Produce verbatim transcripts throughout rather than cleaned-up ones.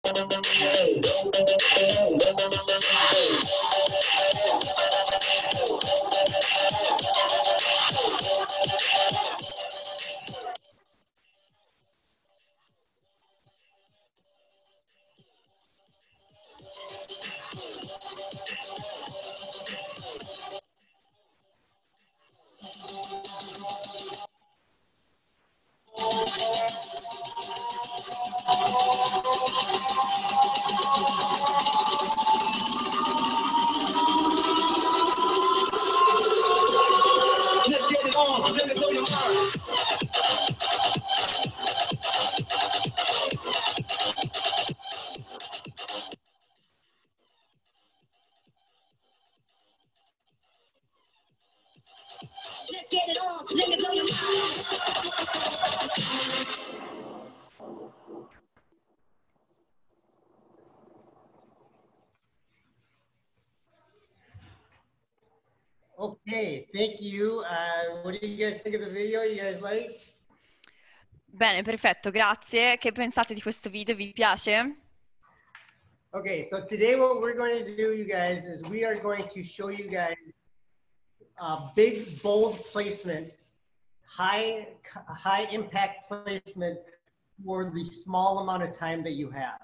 Let's get it on, let me blow your mind. Let's get it on, let me blow your Okay, thank you. Uh, what do you guys think of the video? You guys like? Bene, perfetto, grazie. Che pensate di questo video? Vi piace? Okay, so today what we're going to do, you guys, is we are going to show you guys a big, bold placement, high, high impact placement for the small amount of time that you have.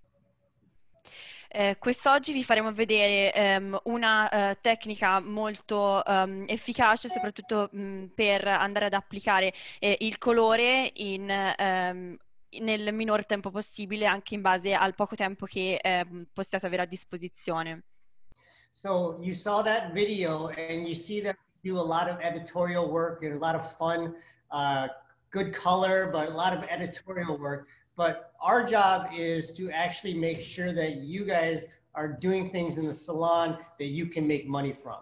Eh, quest'oggi vi faremo vedere ehm, una eh, tecnica molto ehm, efficace, soprattutto mh, per andare ad applicare eh, il colore in, ehm, nel minor tempo possibile, anche in base al poco tempo che ehm, possiate avere a disposizione. So you saw that video and you see that we do a lot of editorial work and a lot of fun, uh, good color, but a lot of editorial work. But our job is to actually make sure that you guys are doing things in the salon that you can make money from.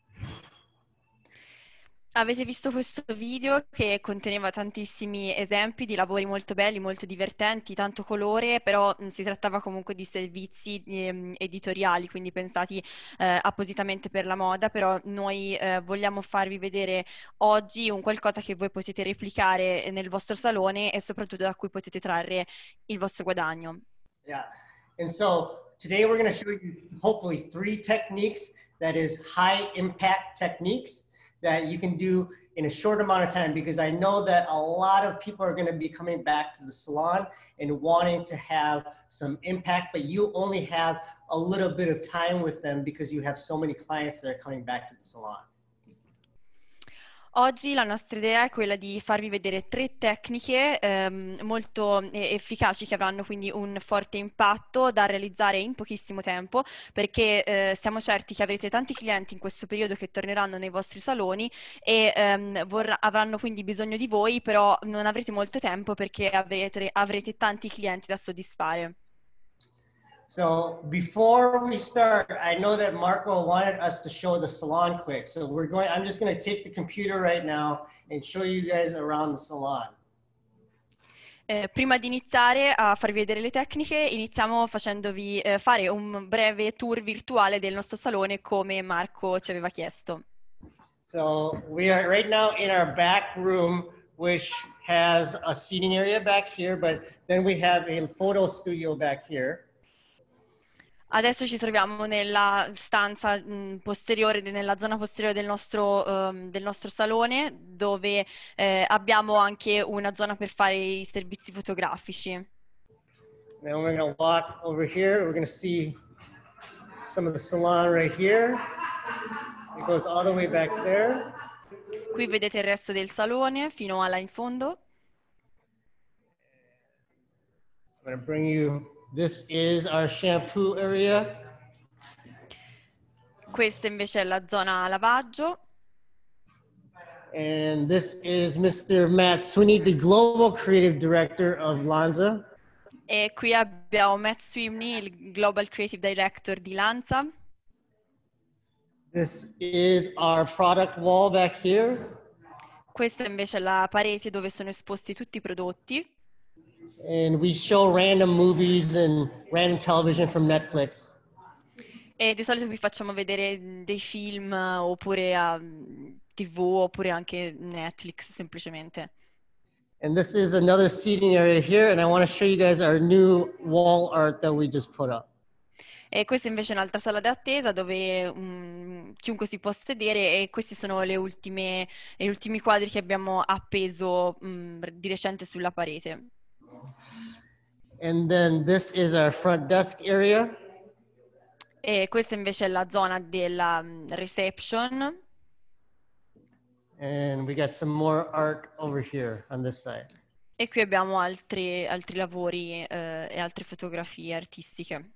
Avete visto questo video che conteneva tantissimi esempi di lavori molto belli, molto divertenti, tanto colore, però mh, si trattava comunque di servizi ehm, editoriali, quindi pensati eh, appositamente per la moda, però noi eh, vogliamo farvi vedere oggi un qualcosa che voi potete replicare nel vostro salone e soprattutto da cui potete trarre il vostro guadagno. Yeah, and so today we're going to show you hopefully three techniques that is high impact techniques that you can do in a short amount of time, because I know that a lot of people are going to be coming back to the salon and wanting to have some impact, but you only have a little bit of time with them because you have so many clients that are coming back to the salon. Oggi la nostra idea è quella di farvi vedere tre tecniche ehm, molto eh, efficaci che avranno quindi un forte impatto da realizzare in pochissimo tempo, perché eh, siamo certi che avrete tanti clienti in questo periodo che torneranno nei vostri saloni e ehm, vorrà, avranno quindi bisogno di voi, però non avrete molto tempo perché avrete, avrete tanti clienti da soddisfare. So before we start, I know that Marco wanted us to show the salon quick. So we're going, I'm just going to take the computer right now and show you guys around the salon. Eh, prima di iniziare a farvi vedere le tecniche, iniziamo facendovi eh, fare un breve tour virtuale del nostro salone come Marco ci aveva chiesto. So we are right now in our back room, which has a seating area back here, but then we have a photo studio back here. Adesso ci troviamo nella stanza mh, posteriore, nella zona posteriore del nostro, ehm, del nostro salone, dove eh, abbiamo anche una zona per fare i servizi fotografici. Then we're going to walk over here. We're going to see some of the salon right here. It goes all the way back there. Qui vedete il resto del salone fino a là in fondo. I'm going to bring you, this is our shampoo area. Questa invece è la zona lavaggio. And this is Mister Matt Sweeney, the Global Creative Director of Lanza. E qui abbiamo Matt Sweeney, il Global Creative Director di Lanza. This is our product wall back here. Questa invece è la parete dove sono esposti tutti i prodotti. And we show random movies and random television from Netflix. E di solito vi facciamo vedere dei film oppure a T V oppure anche Netflix semplicemente. And this is another seating area here, and I want to show you guys our new wall art that we just put up. E questa invece è un'altra sala d'attesa dove mm, chiunque si può sedere, e questi sono le ultime, gli ultimi quadri che abbiamo appeso mm, di recente sulla parete. And then this is our front desk area. E questa invece è la zona della mm, reception. And we got some more art over here on this side. E qui abbiamo altri, altri lavori eh, e altre fotografie artistiche.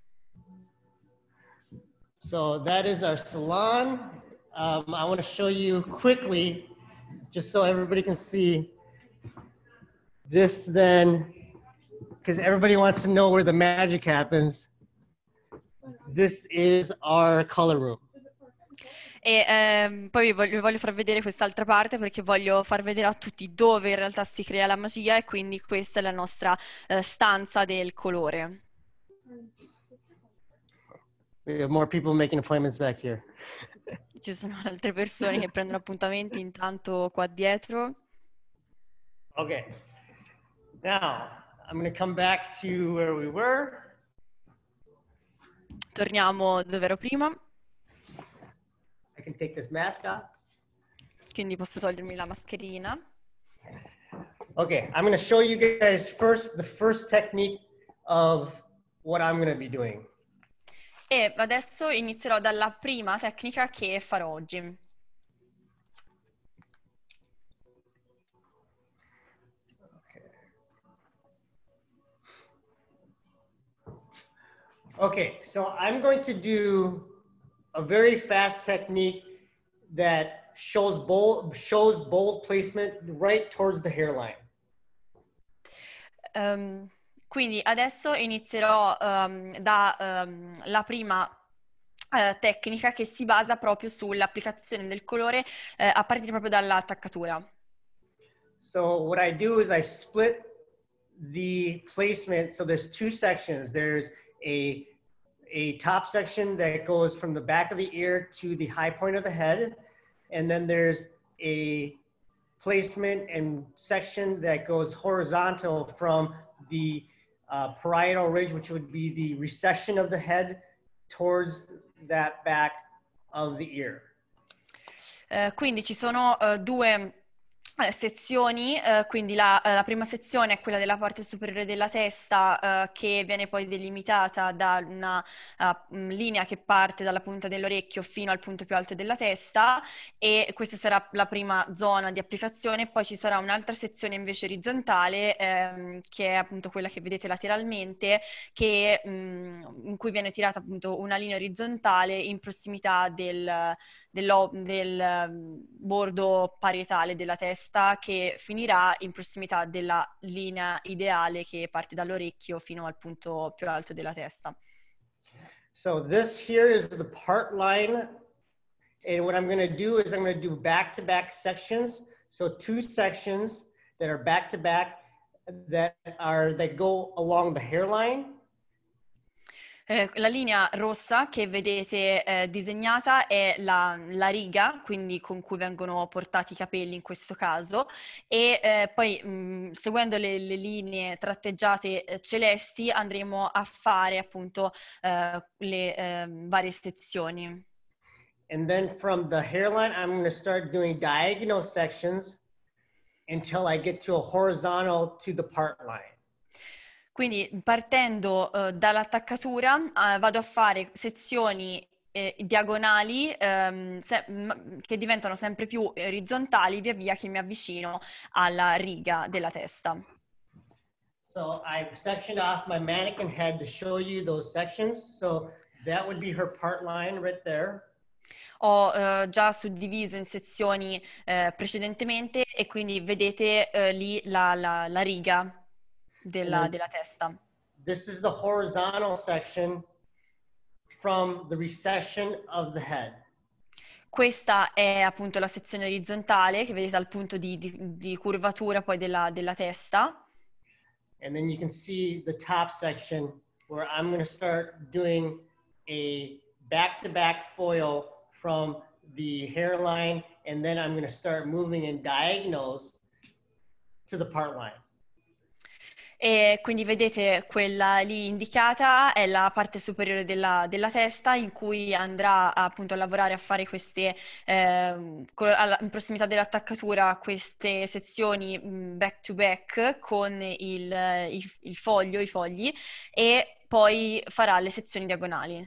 So that is our salon. Um, I want to show you quickly, just so everybody can see this then, because everybody wants to know where the magic happens. This is our color room. E ehm, poi vi voglio, vi voglio far vedere quest'altra parte perché voglio far vedere a tutti dove in realtà si crea la magia, e quindi questa è la nostra eh, stanza del colore. We have more people making appointments back here. Ci sono altre persone che prendono appuntamenti intanto qua dietro. Okay. Now, I'm going to come back to where we were. Torniamo dove ero prima, I can take this mask off. quindi posso togliermi la mascherina. Okay, I'm going to show you guys first the first technique of what I'm going to be doing. E adesso inizierò dalla prima tecnica che farò oggi. Okay, so I'm going to do a very fast technique that shows bold, shows bold placement right towards the hairline. Um, quindi adesso inizierò um, da um, la prima uh, tecnica che si basa proprio sull'applicazione del colore uh, a partire proprio dall'attaccatura. So what I do is I split the placement. So there's two sections. There's a, a top section that goes from the back of the ear to the high point of the head. And then there's a placement and section that goes horizontal from the uh, parietal ridge, which would be the recession of the head, towards that back of the ear. Uh, quindi ci sono uh, due uh, sezioni, uh, quindi la, uh, la prima sezione è quella della parte superiore della testa, uh, che viene poi delimitata da una uh, linea che parte dalla punta dell'orecchio fino al punto più alto della testa, e questa sarà la prima zona di applicazione. Poi ci sarà un'altra sezione invece orizzontale, ehm, che è appunto quella che vedete lateralmente, che, mh, in cui viene tirata appunto una linea orizzontale in prossimità del, del, del bordo parietale della testa, che finirà in prossimità della linea ideale che parte dall'orecchio fino al punto più alto della testa. So this here is the part line. And what I'm going to do is I'm going to do back-to-back sections. So two sections that are back-to-back that are that go along the hairline. Eh, la linea rossa che vedete eh, disegnata è la, la riga, quindi con cui vengono portati i capelli in questo caso, e eh, poi mh, seguendo le, le linee tratteggiate eh, celesti andremo a fare appunto eh, le eh, varie sezioni. And then from the hairline, I'm going to start doing diagonal sections until I get to a horizontal to the part line. Quindi partendo uh, dall'attaccatura uh, vado a fare sezioni eh, diagonali ehm, se- m- che diventano sempre più orizzontali via via che mi avvicino alla riga della testa. So I've sectioned off my mannequin head to show you those sections. So that would be her part line right there. Ho eh, già suddiviso in sezioni eh, precedentemente, e quindi vedete eh, lì la, la- la riga della, della testa. This is the horizontal section from the recession of the head. Questa è appunto la sezione orizzontale che vedete al punto di, di- di curvatura poi della, della testa. And then you can see the top section where I'm going to start doing a back-to-back foil from the hairline, and then I'm going to start moving in diagonals to the part line. E quindi vedete quella lì indicata è la parte superiore della, della testa in cui andrà appunto a lavorare a fare queste, eh, in prossimità dell'attaccatura, queste sezioni back to back con il, il, il foglio, i fogli, e poi farà le sezioni diagonali.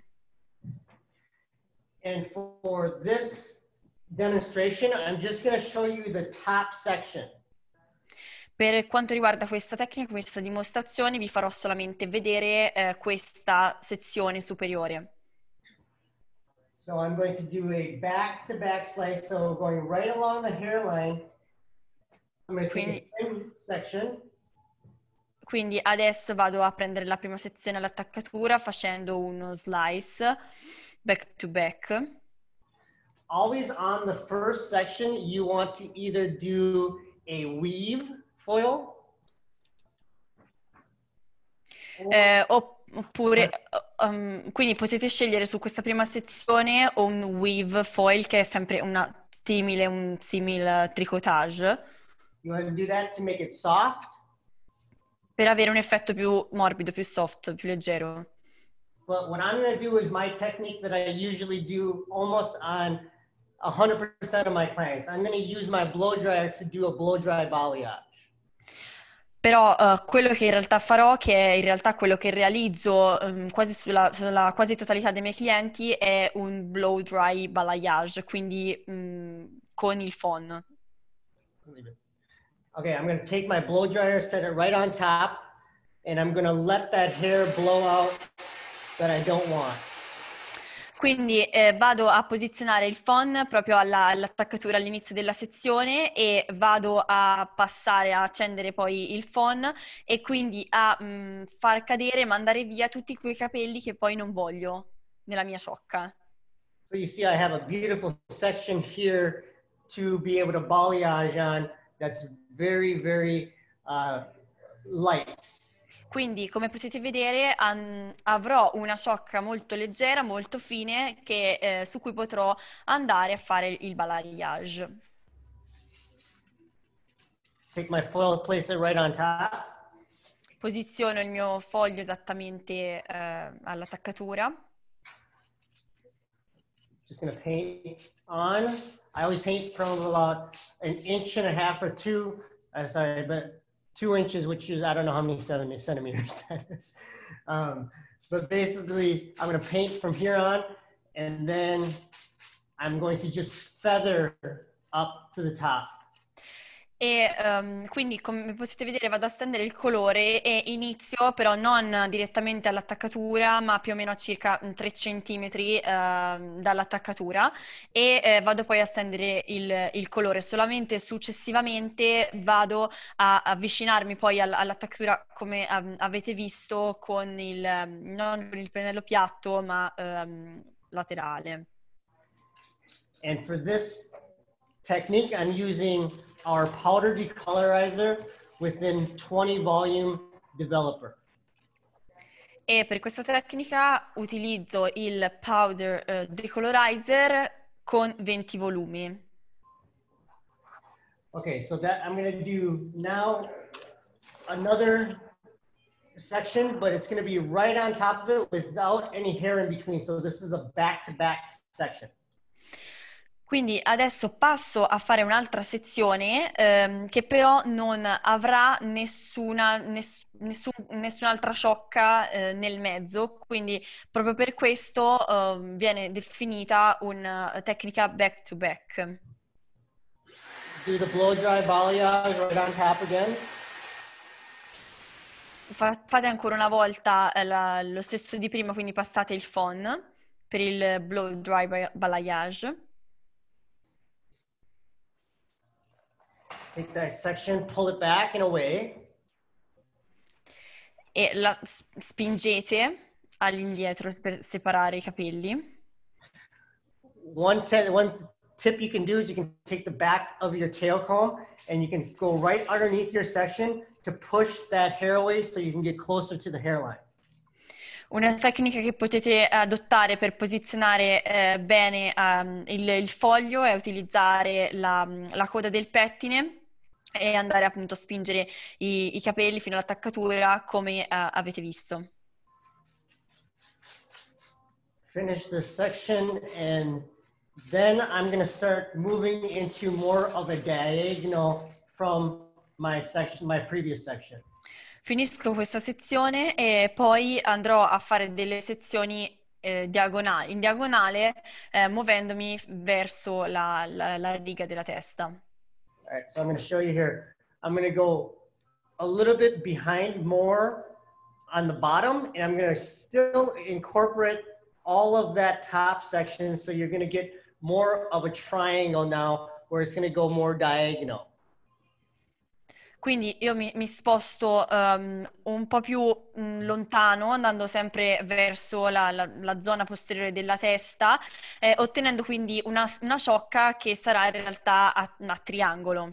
And for this demonstration, I'm just going to show you the top section. Per quanto riguarda questa tecnica, questa dimostrazione, vi farò solamente vedere eh, questa sezione superiore. So I'm going to do a back-to-back slice, so going right along the hairline. I'm going to take a thin section. Quindi adesso vado a prendere la prima sezione all'attaccatura facendo uno slice back-to-back. Always on the first section, you want to either do a weave foil. Eh, oppure, um, quindi potete scegliere su questa prima sezione o un weave foil, che è sempre una simile, un simile tricotage. You want to do that to make it soft. Per avere un effetto più morbido, più soft, più leggero. But what I'm going to do is my technique that I usually do almost on one hundred percent of my clients. I'm going to use my blow dryer to do a blow dry balayage. Però uh, quello che in realtà farò, che è in realtà quello che realizzo um, quasi sulla, sulla quasi totalità dei miei clienti, è un blow dry balayage, quindi um, con il phon. Okay, I'm going to take my blow dryer, set it right on top, and I'm going to let that hair blow out that I don't want. Quindi eh, vado a posizionare il phon proprio alla, all'attaccatura all'inizio della sezione e vado a passare a accendere poi il phon e quindi a mh, far cadere, mandare via tutti quei capelli che poi non voglio nella mia ciocca. So you see I have a beautiful section here to be able to balayage on that's very, very uh, light. Quindi, come potete vedere, um, avrò una ciocca molto leggera, molto fine, che, eh, su cui potrò andare a fare il balayage. Take my foil, place it right on top. Posiziono il mio foglio esattamente eh, all'attaccatura. Just going to paint on. I always paint from about an inch and a half or two. Uh, sorry, but two inches, which is, I don't know how many centimeters that is. Um, but basically, I'm going to paint from here on, and then I'm going to just feather up to the top. E um, quindi, come potete vedere, vado a stendere il colore e inizio però non direttamente all'attaccatura, ma più o meno a circa tre centimetri uh, dall'attaccatura, e eh, vado poi a stendere il, il colore. Solamente successivamente vado a avvicinarmi poi all, all'attaccatura, come um, avete visto, con il, um, non con il pennello piatto, ma um, laterale. And for this technique, I'm using our powder decolorizer within twenty volume developer. E per questa tecnica utilizzo il powder uh, decolorizer con venti volumi. Okay, so that I'm going to do now another section, but it's going to be right on top of it without any hair in between. So this is a back-to-back section. Quindi adesso passo a fare un'altra sezione ehm, che però non avrà nessuna, ness, nessun, nessun'altra ciocca eh, nel mezzo, quindi proprio per questo eh, viene definita una tecnica back to back. Do the blow dry balayage right on top again. Fa, fate ancora una volta eh, la, lo stesso di prima, quindi passate il phon per il blow dry balayage. Take that section, pull it back and away. E la spingete all'indietro per separare i capelli. One, one tip you can do is you can take the back of your tail comb and you can go right underneath your section to push that hair away so you can get closer to the hairline. Una tecnica che potete adottare per posizionare eh, bene um, il, il foglio è utilizzare la, la coda del pettine e andare appunto a spingere i, i capelli fino all'attaccatura come eh, avete visto. Finish this section and then I'm going to start moving into more of a diagonal from my section, my previous section. Finisco questa sezione e poi andrò a fare delle sezioni eh, diagonali, in diagonale, eh, muovendomi verso la, la, la riga della testa. All right, so I'm going to show you here. I'm going to go a little bit behind more on the bottom, and I'm going to still incorporate all of that top section. So you're going to get more of a triangle now, where it's going to go more diagonal. Quindi io mi, mi sposto um, un po' più mh, lontano, andando sempre verso la, la, la zona posteriore della testa, eh, ottenendo quindi una, una ciocca che sarà in realtà a, a triangolo.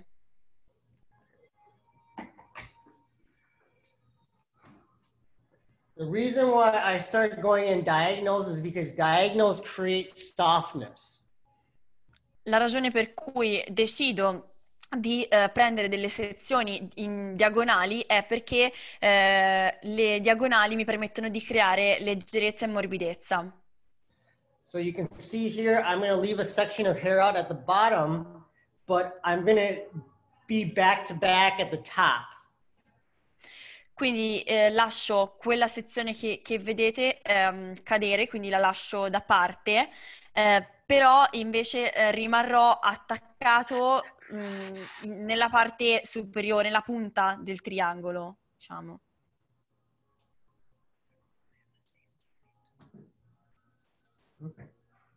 The reason why I started going in diagonals is because diagonals create softness. La ragione per cui decido di eh, prendere delle sezioni in diagonali è perché eh, le diagonali mi permettono di creare leggerezza e morbidezza. So you can see here, I'm going to leave a section of hair out at the bottom, but I'm going to be back to back at the top. Quindi eh, lascio quella sezione che, che vedete ehm, cadere, quindi la lascio da parte, eh, però invece eh, rimarrò attaccato mh, nella parte superiore, nella punta del triangolo, diciamo. Okay.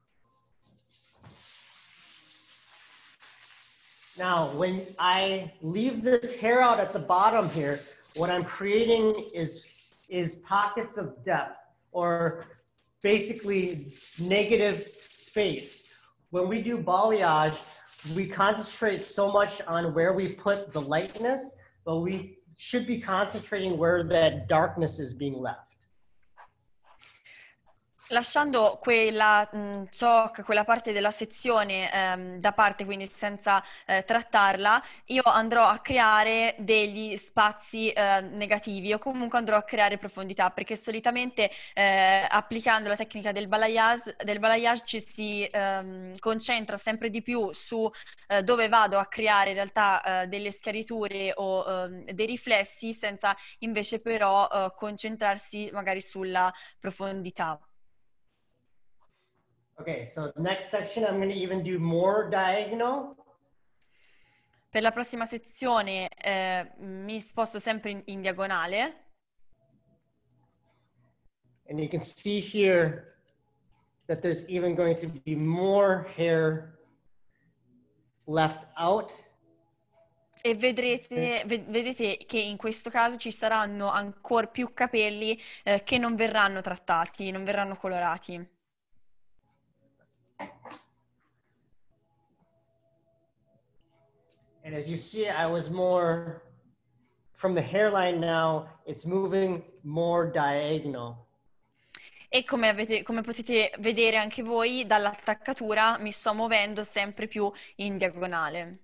Now, when I leave this hair out at the bottom here, what I'm creating is, is pockets of depth, or basically negative space. When we do balayage, we concentrate so much on where we put the lightness, but we should be concentrating where that darkness is being left. Lasciando quella mh, ciocca, quella parte della sezione ehm, da parte, quindi senza eh, trattarla, io andrò a creare degli spazi eh, negativi o comunque andrò a creare profondità, perché solitamente eh, applicando la tecnica del balayage, del balayage ci si ehm, concentra sempre di più su eh, dove vado a creare in realtà eh, delle schiariture o ehm, dei riflessi, senza invece però eh, concentrarsi magari sulla profondità. Okay, so the next section, I'm going to even do more diagonal. Per la prossima sezione eh, mi sposto sempre in, in diagonale. And you can see here that there's even going to be more hair left out. E vedrete, vedete che in questo caso ci saranno ancora più capelli eh, che non verranno trattati, non verranno colorati. And as you see, I was more, from the hairline now, it's moving more diagonal. E come, avete, come potete vedere anche voi, dall'attaccatura mi sto muovendo sempre più in diagonale.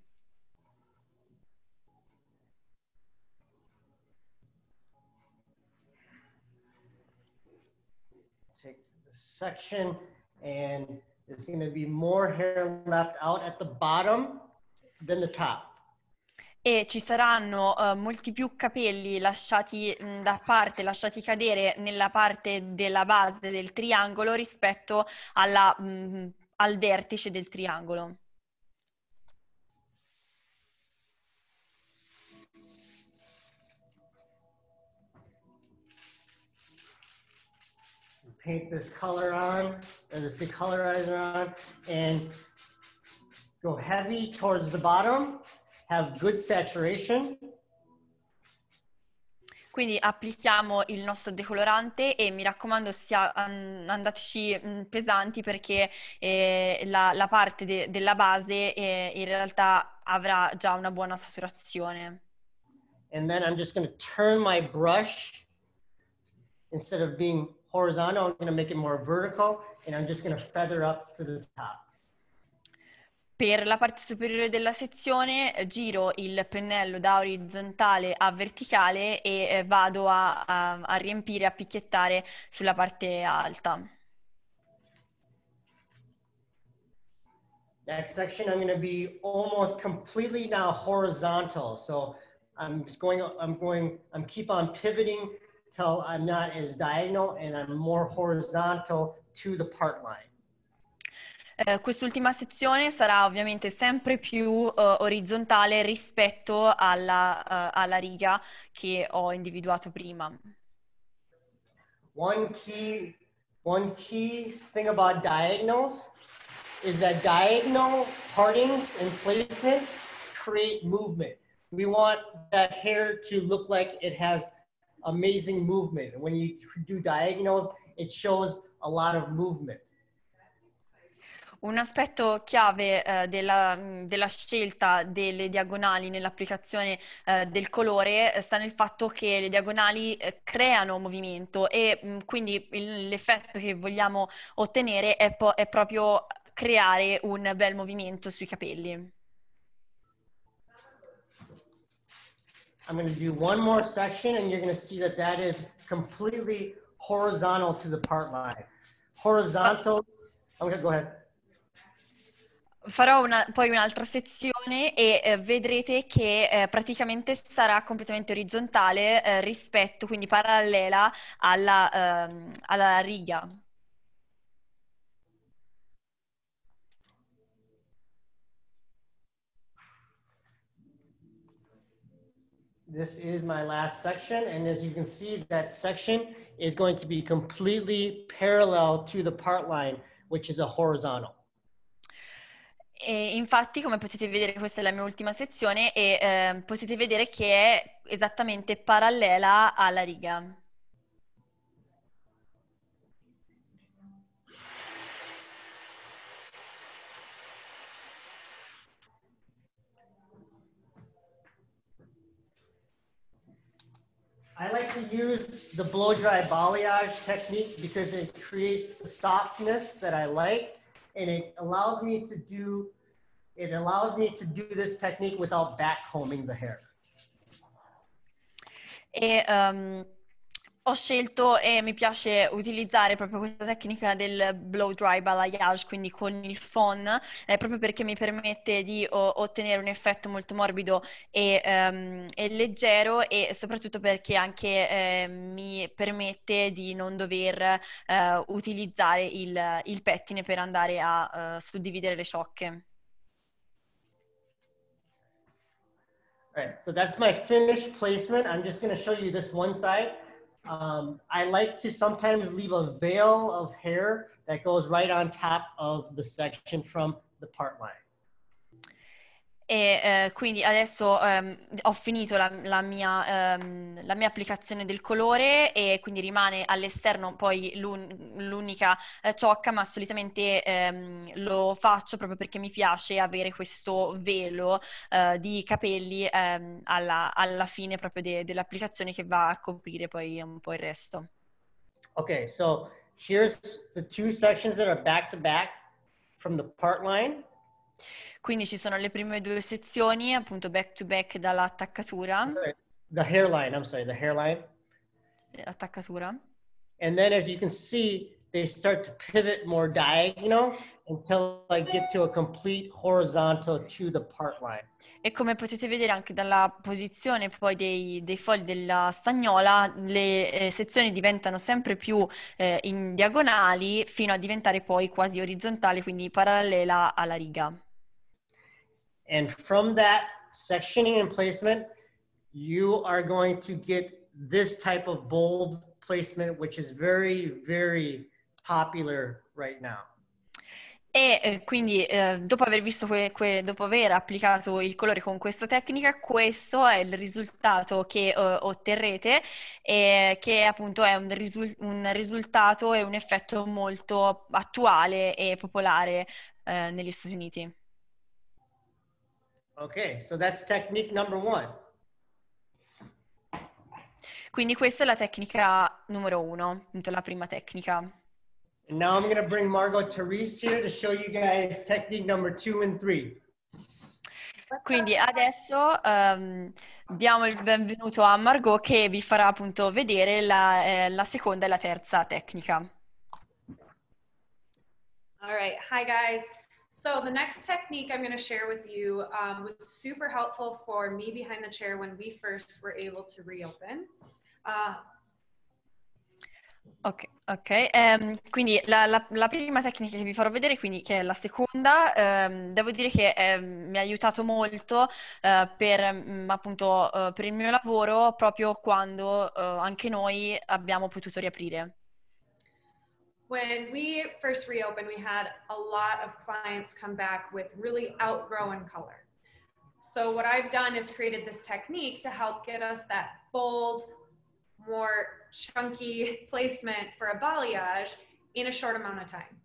Take the section, and there's going to be more hair left out at the bottom than the top. E ci saranno uh, molti più capelli lasciati mh, da parte, lasciati cadere nella parte della base del triangolo rispetto alla, mh, al vertice del triangolo. Paint this color on, or this decolorizer on, and go heavy towards the bottom. Have good saturation. Quindi applichiamo il nostro decolorante e mi raccomando sia, um, andateci um, pesanti, perché eh, la, la parte de, della base eh, in realtà avrà già una buona saturazione. And then I'm just going to turn my brush, instead of being horizontal, I'm going to make it more vertical, and I'm just going to feather up to the top. per la parte superiore della sezione eh, giro il pennello da orizzontale a verticale e eh, vado a, a, a riempire, a picchiettare sulla parte alta. Next section, I'm going to be almost completely now horizontal. So I'm just going, I'm going, I'm keep on pivoting till I'm not as diagonal and I'm more horizontal to the part line. Eh, quest'ultima sezione sarà ovviamente sempre più eh, orizzontale rispetto alla, eh, alla riga che ho individuato prima. One key, one key thing about diagonals is that diagonal partings and placement create movement. We want that hair to look like it has amazing movement. And when you do diagonals, it shows a lot of movement. Un aspetto chiave eh, della, della scelta delle diagonali nell'applicazione eh, del colore eh, sta nel fatto che le diagonali eh, creano movimento e mh, quindi il- l'effetto che vogliamo ottenere è, po- è proprio creare un bel movimento sui capelli. I'm going to do one more section and you're going to see that that is completely horizontal to the part line. Horizontal, I'm going to go ahead. Farò una- poi un'altra sezione e eh, vedrete che eh, praticamente sarà completamente orizzontale eh, rispetto, quindi parallela alla, ehm, alla riga. This is my last section, and as you can see, that section is going to be completely parallel to the part line, which is a horizontal. E infatti, come potete vedere, questa è la mia ultima sezione e eh, potete vedere che è esattamente parallela alla riga. I like to use the blow dry balayage technique because it creates the softness that I like, and it allows me to do it allows me to do this technique without backcombing the hair. E um, ho scelto e mi piace utilizzare proprio questa tecnica del blow dry balayage, quindi con il phon, eh, proprio perché mi permette di o- ottenere un effetto molto morbido e, ehm, e leggero e soprattutto perché anche eh, mi permette di non dover eh, utilizzare il, il pettine per andare a eh, suddividere le ciocche. All right, so that's my finished placement. I'm just going to show you this one side. Um, I like to sometimes leave a veil of hair that goes right on top of the section from the part line. E eh, quindi adesso ehm, ho finito la, la mia, ehm, la mia applicazione del colore e quindi rimane all'esterno poi l'un- l'unica eh, ciocca, ma solitamente ehm, lo faccio proprio perché mi piace avere questo velo eh, di capelli ehm, alla, alla fine proprio de- dell'applicazione che va a coprire poi un po' il resto. Okay, so here's the two sections that are back to back from the part line. Quindi ci sono le prime due sezioni, appunto back to back dall'attaccatura, The hairline, I'm sorry, the hairline. attaccatura. And then as you can see, they start to pivot more diagonal until I get to a complete horizontal to the part line. E come potete vedere anche dalla posizione poi dei, dei fogli della stagnola, le eh, sezioni diventano sempre più eh, in diagonali fino a diventare poi quasi orizzontali, quindi parallela alla riga. And from that sectioning and placement, you are going to get this type of bold placement, which is very, very popular right now. E eh, quindi eh, dopo aver visto que- que- dopo aver applicato il colore con questa tecnica, questo è il risultato che eh, otterrete e che appunto è un, risul- un risultato e un effetto molto attuale e popolare eh, negli Stati Uniti. Okay, so that's technique number one. Quindi questa è la tecnica numero uno, appunto la prima tecnica. And now I'm going to bring Margot Therese here to show you guys technique number two and three. Quindi adesso um, diamo il benvenuto a Margot che vi farà appunto vedere la, eh, la seconda e la terza tecnica. All right, hi guys. So the next technique I'm going to share with you um, was super helpful for me behind the chair when we first were able to reopen. Uh, Ok, ok. Ehm, quindi la, la- la prima tecnica che vi farò vedere, quindi che è la seconda, ehm, devo dire che ehm, mi ha aiutato molto eh, per mm, appunto eh, per il mio lavoro proprio quando eh, anche noi abbiamo potuto riaprire. when we first reopened, we had a lot of clients come back with really outgrown color. So what I've done is created this technique to help get us that bold, more chunky placement for a balayage in a short amount of time.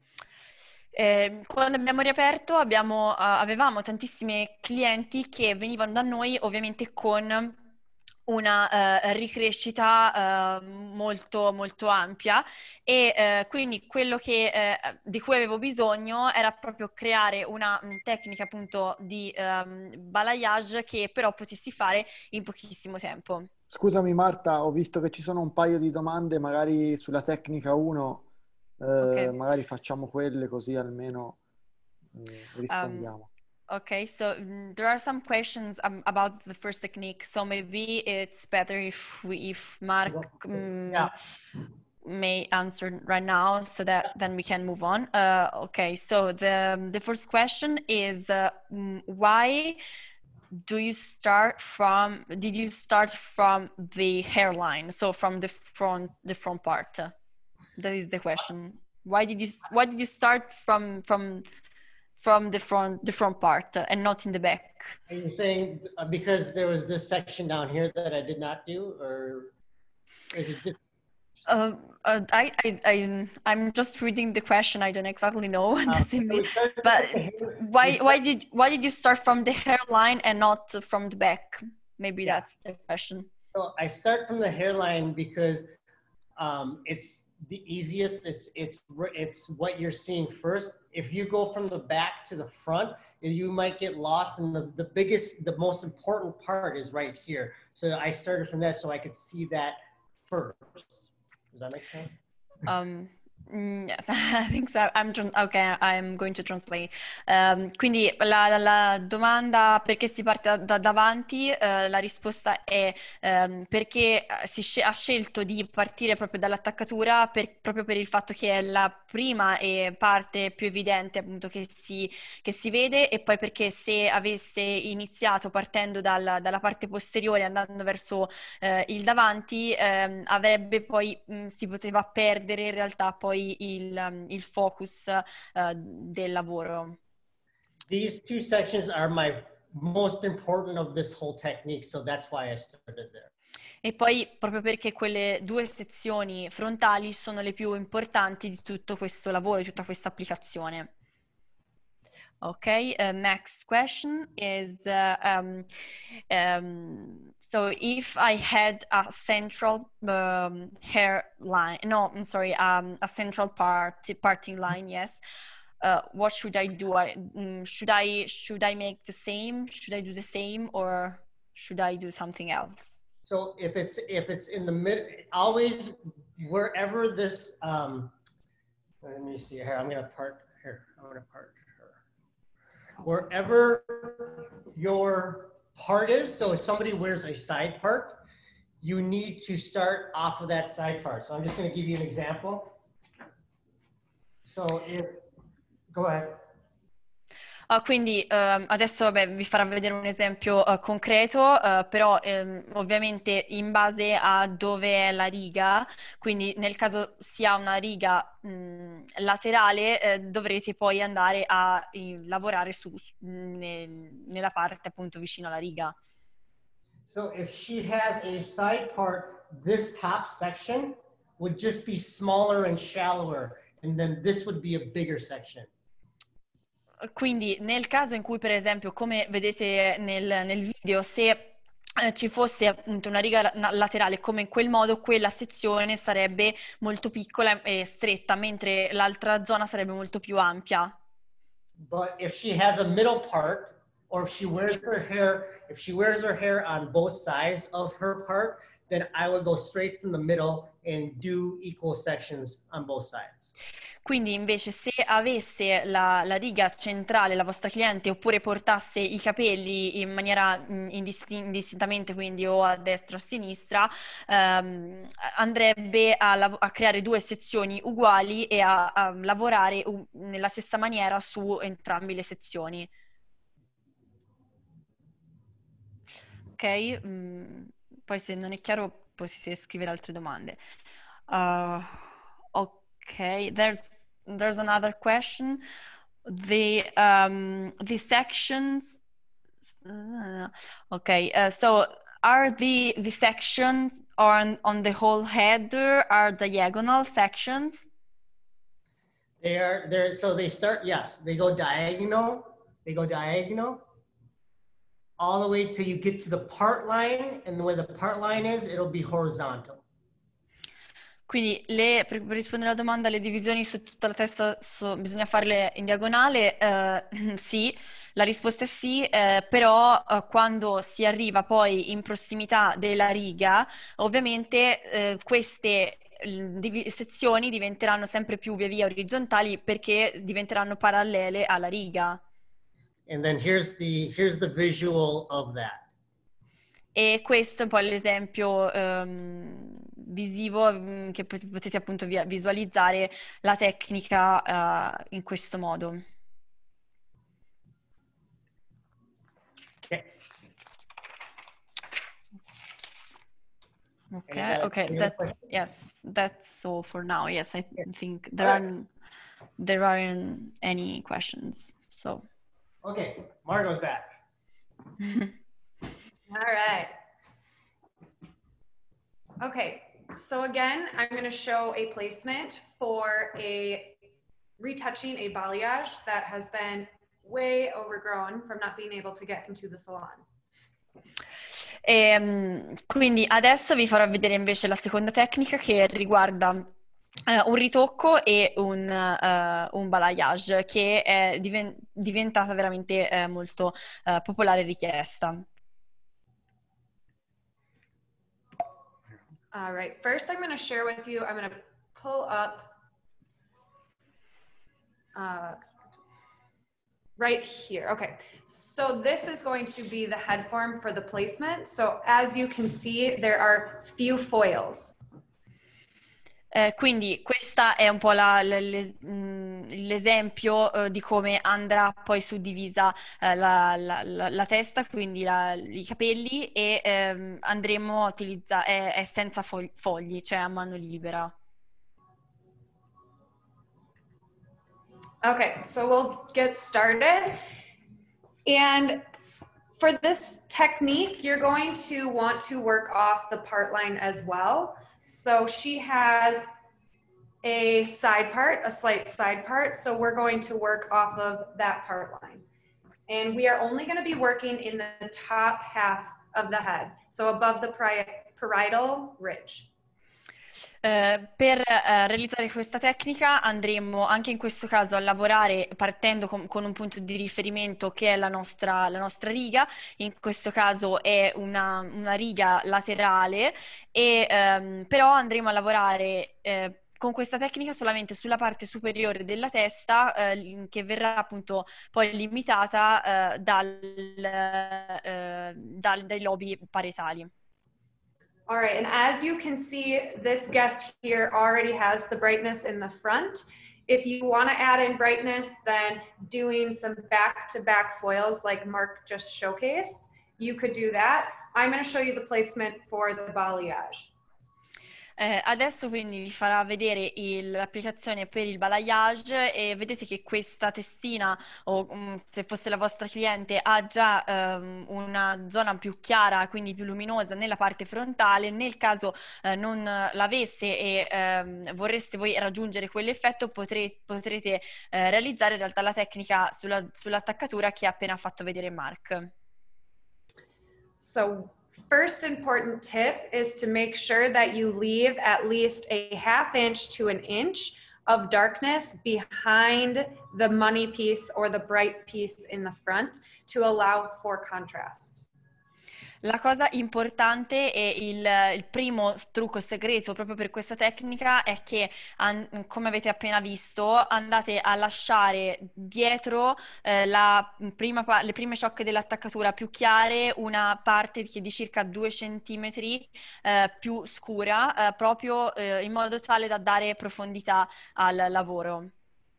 Eh, quando abbiamo riaperto abbiamo, eh, avevamo tantissimi clienti che venivano da noi ovviamente con una eh, ricrescita eh, molto molto ampia e eh, quindi quello che, eh, di cui avevo bisogno era proprio creare una mm, tecnica appunto di ehm, balayage che però potessi fare in pochissimo tempo. Scusami Marta, ho visto che ci sono un paio di domande magari sulla tecnica uno, eh, Ok. magari facciamo quelle così almeno eh, Um, rispondiamo. Okay, so mm, there are some questions um, about the first technique, so maybe it's better if we, if Mark mm, Yeah. may answer right now, so that then we can move on. Uh, okay, so the the first question is uh, mm, why do you start from? Did you start from the hairline, so from the front the front part? That is the question. Why did you why did you start from from from the front the front part uh, and not in the back? Are you saying uh, because there was this section down here that I did not do, or is it this? Uh, uh, I, I, I, I'm just reading the question. I don't exactly know what Um, does it so mean. we started But with the hair- why, we why start- did, why did you start from the hairline and not from the back? Maybe Yeah. that's the question. So I start from the hairline because um, it's the easiest. It's it's it's what you're seeing first. If you go from the back to the front, you might get lost. And the, the biggest, the most important part is right here. So I started from that so I could see that first. Does that make sense? Um, mm, yes, I think so. I'm tran- okay, I'm going to translate. Ehm, quindi la, la- la domanda perché si parte da, da davanti, eh, la risposta è ehm, perché eh, si sce- ha scelto di partire proprio dall'attaccatura per- proprio per il fatto che è la prima e parte più evidente appunto che si, che si vede e poi perché se avesse iniziato partendo dalla, dalla parte posteriore andando verso eh, il davanti ehm, avrebbe poi mh, si poteva perdere in realtà poi il, um, il focus eh, del lavoro. These two sections are my most important of this whole technique. So that's why I started there. E poi proprio perché quelle due sezioni frontali sono le più importanti di tutto questo lavoro, di tutta questa applicazione. Okay, uh, next question is uh, um, um, so if I had a central um, hairline, no, I'm sorry, um, a central part parting line, yes. Uh, what should I do? I, mm, should I should I make the same? Should I do the same, or should I do something else? So if it's if it's in the mid, always wherever this. Um, let me see here. I'm gonna part here. I'm gonna part her. Wherever your part is. So if somebody wears a side part, you need to start off of that side part. So I'm just gonna give you an example. So if go ahead. Ah, quindi ehm, adesso vabbè, vi farò vedere un esempio eh, concreto, eh, però ehm, ovviamente in base a dove è la riga, quindi nel caso sia una riga mh, laterale, eh, dovrete poi andare a eh, lavorare su, nel- nella parte appunto vicino alla riga. So if she has a side part, this top section would just be smaller and shallower, and then this would be a bigger section. Quindi nel caso in cui per esempio, come vedete nel, nel video, se eh, ci fosse appunto una riga la- laterale come in quel modo, quella sezione sarebbe molto piccola e stretta, mentre l'altra zona sarebbe molto più ampia. But if she has a middle part, or if she wears her hair, if she wears her hair on both sides of her part, then I would go straight from the middle and do equal sections on both sides. Quindi invece se avesse la, la riga centrale la vostra cliente oppure portasse i capelli in maniera mh, indisti- indistintamente, quindi o a destra o a sinistra, ehm, andrebbe a, lav- a creare due sezioni uguali e a, a lavorare u- nella stessa maniera su entrambe le sezioni. Ok? Mm, poi se non è chiaro potete scrivere altre domande. Uh, ok, there's there's another question. The um the sections. uh, okay, uh, so are the the sections on on the whole header are diagonal sections? They are there, so they start, yes, they go diagonal, they go diagonal all the way till you get to the part line, and where the part line is, it'll be horizontal. Quindi le, per, per rispondere alla domanda, le divisioni su tutta la testa so- bisogna farle in diagonale? Eh, sì, la risposta è sì, eh, però eh, quando si arriva poi in prossimità della riga, ovviamente eh, queste mm, divi- sezioni diventeranno sempre più via via orizzontali perché diventeranno parallele alla riga. And then here's the here's the visual of that. E questo è un po' l'esempio ehm, visivo mm, che pot- potete appunto via- visualizzare la tecnica eh, in questo modo. Okay. Okay, Any other- okay, any other that's questions? yes, that's all for now. Yes, I Yeah. think there All right. aren't there aren't any questions. So Okay, Margot's back. All right. Okay, so again, I'm going to show a placement for a retouching a balayage that has been way overgrown from not being able to get into the salon. Ehm, quindi adesso vi farò vedere invece la seconda tecnica che riguarda eh, un ritocco e un, eh, un balayage che è diven- diventata veramente eh, molto eh, popolare e richiesta. All right, first I'm going to share with you, I'm going to pull up uh, right here. Okay, so this is going to be the head form for the placement. So as you can see, there are few foils. Eh, quindi questa è un po' la- la- le- mh, l'esempio eh, di come andrà poi suddivisa eh, la, la- la- la testa, quindi la- i capelli, e ehm, andremo a utilizzare, è, è senza fo- fogli, cioè a mano libera. Okay, so we'll get started. And for this technique, you're going to want to work off the part line as well. So she has a side part, a slight side part. So we're going to work off of that part line. And we are only going to be working in the top half of the head. So above the pari- parietal ridge. Eh, per eh, realizzare questa tecnica andremo anche in questo caso a lavorare partendo con, con un punto di riferimento che è la nostra, la nostra riga. In questo caso è una, una riga laterale, e, ehm, però andremo a lavorare eh, con questa tecnica solamente sulla parte superiore della testa, eh, che verrà appunto poi limitata eh, dal, eh, dal- dai lobi parietali. All right, and as you can see, this guest here already has the brightness in the front. If you want to add in brightness, then doing some back-to-back foils like Mark just showcased, you could do that. I'm going to show you the placement for the balayage. Eh, adesso quindi vi farà vedere il- l'applicazione per il balayage, e vedete che questa testina, o mm, se fosse la vostra cliente, ha già ehm, una zona più chiara, quindi più luminosa nella parte frontale. Nel caso eh, non l'avesse e ehm, vorreste voi raggiungere quell'effetto, potre- potrete eh, realizzare in realtà la tecnica sulla- sull'attaccatura che ha appena fatto vedere Mark. So first important tip is to make sure that you leave at least a half inch to an inch of darkness behind the money piece or the bright piece in the front to allow for contrast. La cosa importante e il, il primo trucco segreto proprio per questa tecnica è che, an- come avete appena visto, andate a lasciare dietro eh, la prima pa- le prime ciocche dell'attaccatura più chiare, una parte che di circa due centimetri eh, più scura, eh, proprio eh, in modo tale da dare profondità al lavoro.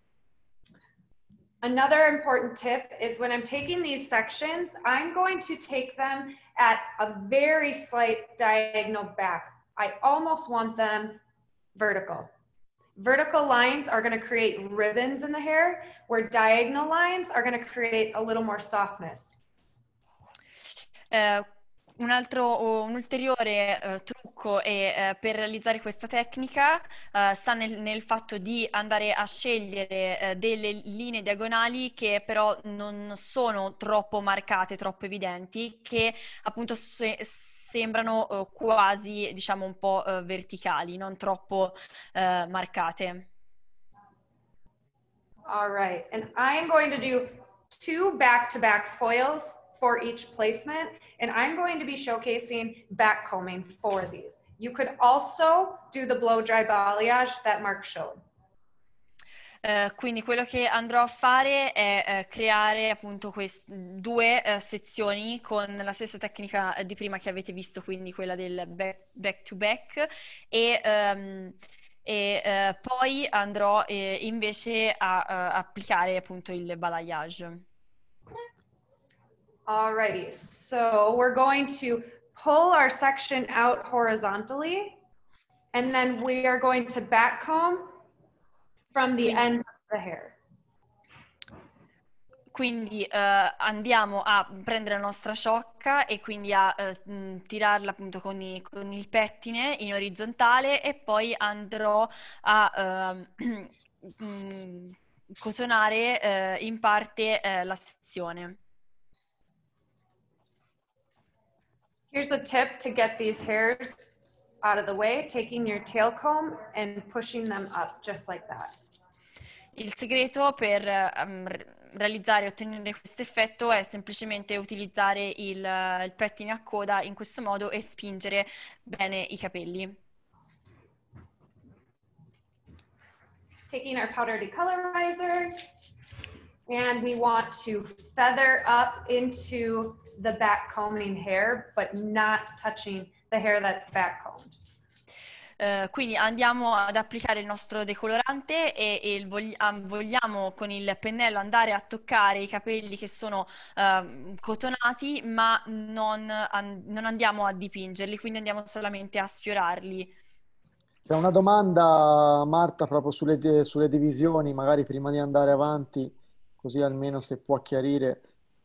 Another important tip is when I'm taking these sections, I'm going to take them at a very slight diagonal back. I almost want them vertical. Vertical lines are going to create ribbons in the hair, where diagonal lines are going to create a little more softness. Eh, un altro, o un ulteriore eh, trucco e, eh, per realizzare questa tecnica eh, sta nel, nel fatto di andare a scegliere eh, delle linee diagonali che però non sono troppo marcate, troppo evidenti, che appunto se- sembrano eh, quasi, diciamo, un po' eh, verticali, non troppo eh, marcate. All right, and I am going to do two back-to-back foils for each placement, and I'm going to be showcasing back combing for these. You could also do the blow dry balayage that Mark showed. Uh, quindi quello che andrò a fare è uh, creare appunto quest- due uh, sezioni con la stessa tecnica di prima che avete visto, quindi quella del back, back to back, e, um, e uh, poi andrò eh, invece a uh, applicare appunto il balayage. Alrighty, so we're going to pull our section out horizontally, and then we are going to back comb from the ends of the hair. Quindi uh, andiamo a prendere la nostra ciocca e quindi a uh, mh, tirarla appunto con, i, con il pettine in orizzontale, e poi andrò a uh, mh, cotonare uh, in parte uh, la sezione. Here's a tip to get these hairs out of the way, taking your tail comb and pushing them up just like that. Il segreto per um, realizzare e ottenere questo effetto è semplicemente utilizzare il, il pettine a coda in questo modo e spingere bene i capelli. Taking our powder decolorizer, and we want to feather up into the back combing hair, but not touching the hair that's back combed. Uh, quindi andiamo ad applicare il nostro decolorante e, e il vogli- ah, vogliamo con il pennello andare a toccare i capelli che sono uh, cotonati, ma non, an- non andiamo a dipingerli, quindi andiamo solamente a sfiorarli. C'è una domanda, Marta, proprio sulle, sulle divisioni, magari prima di andare avanti, così almeno se può chiarire.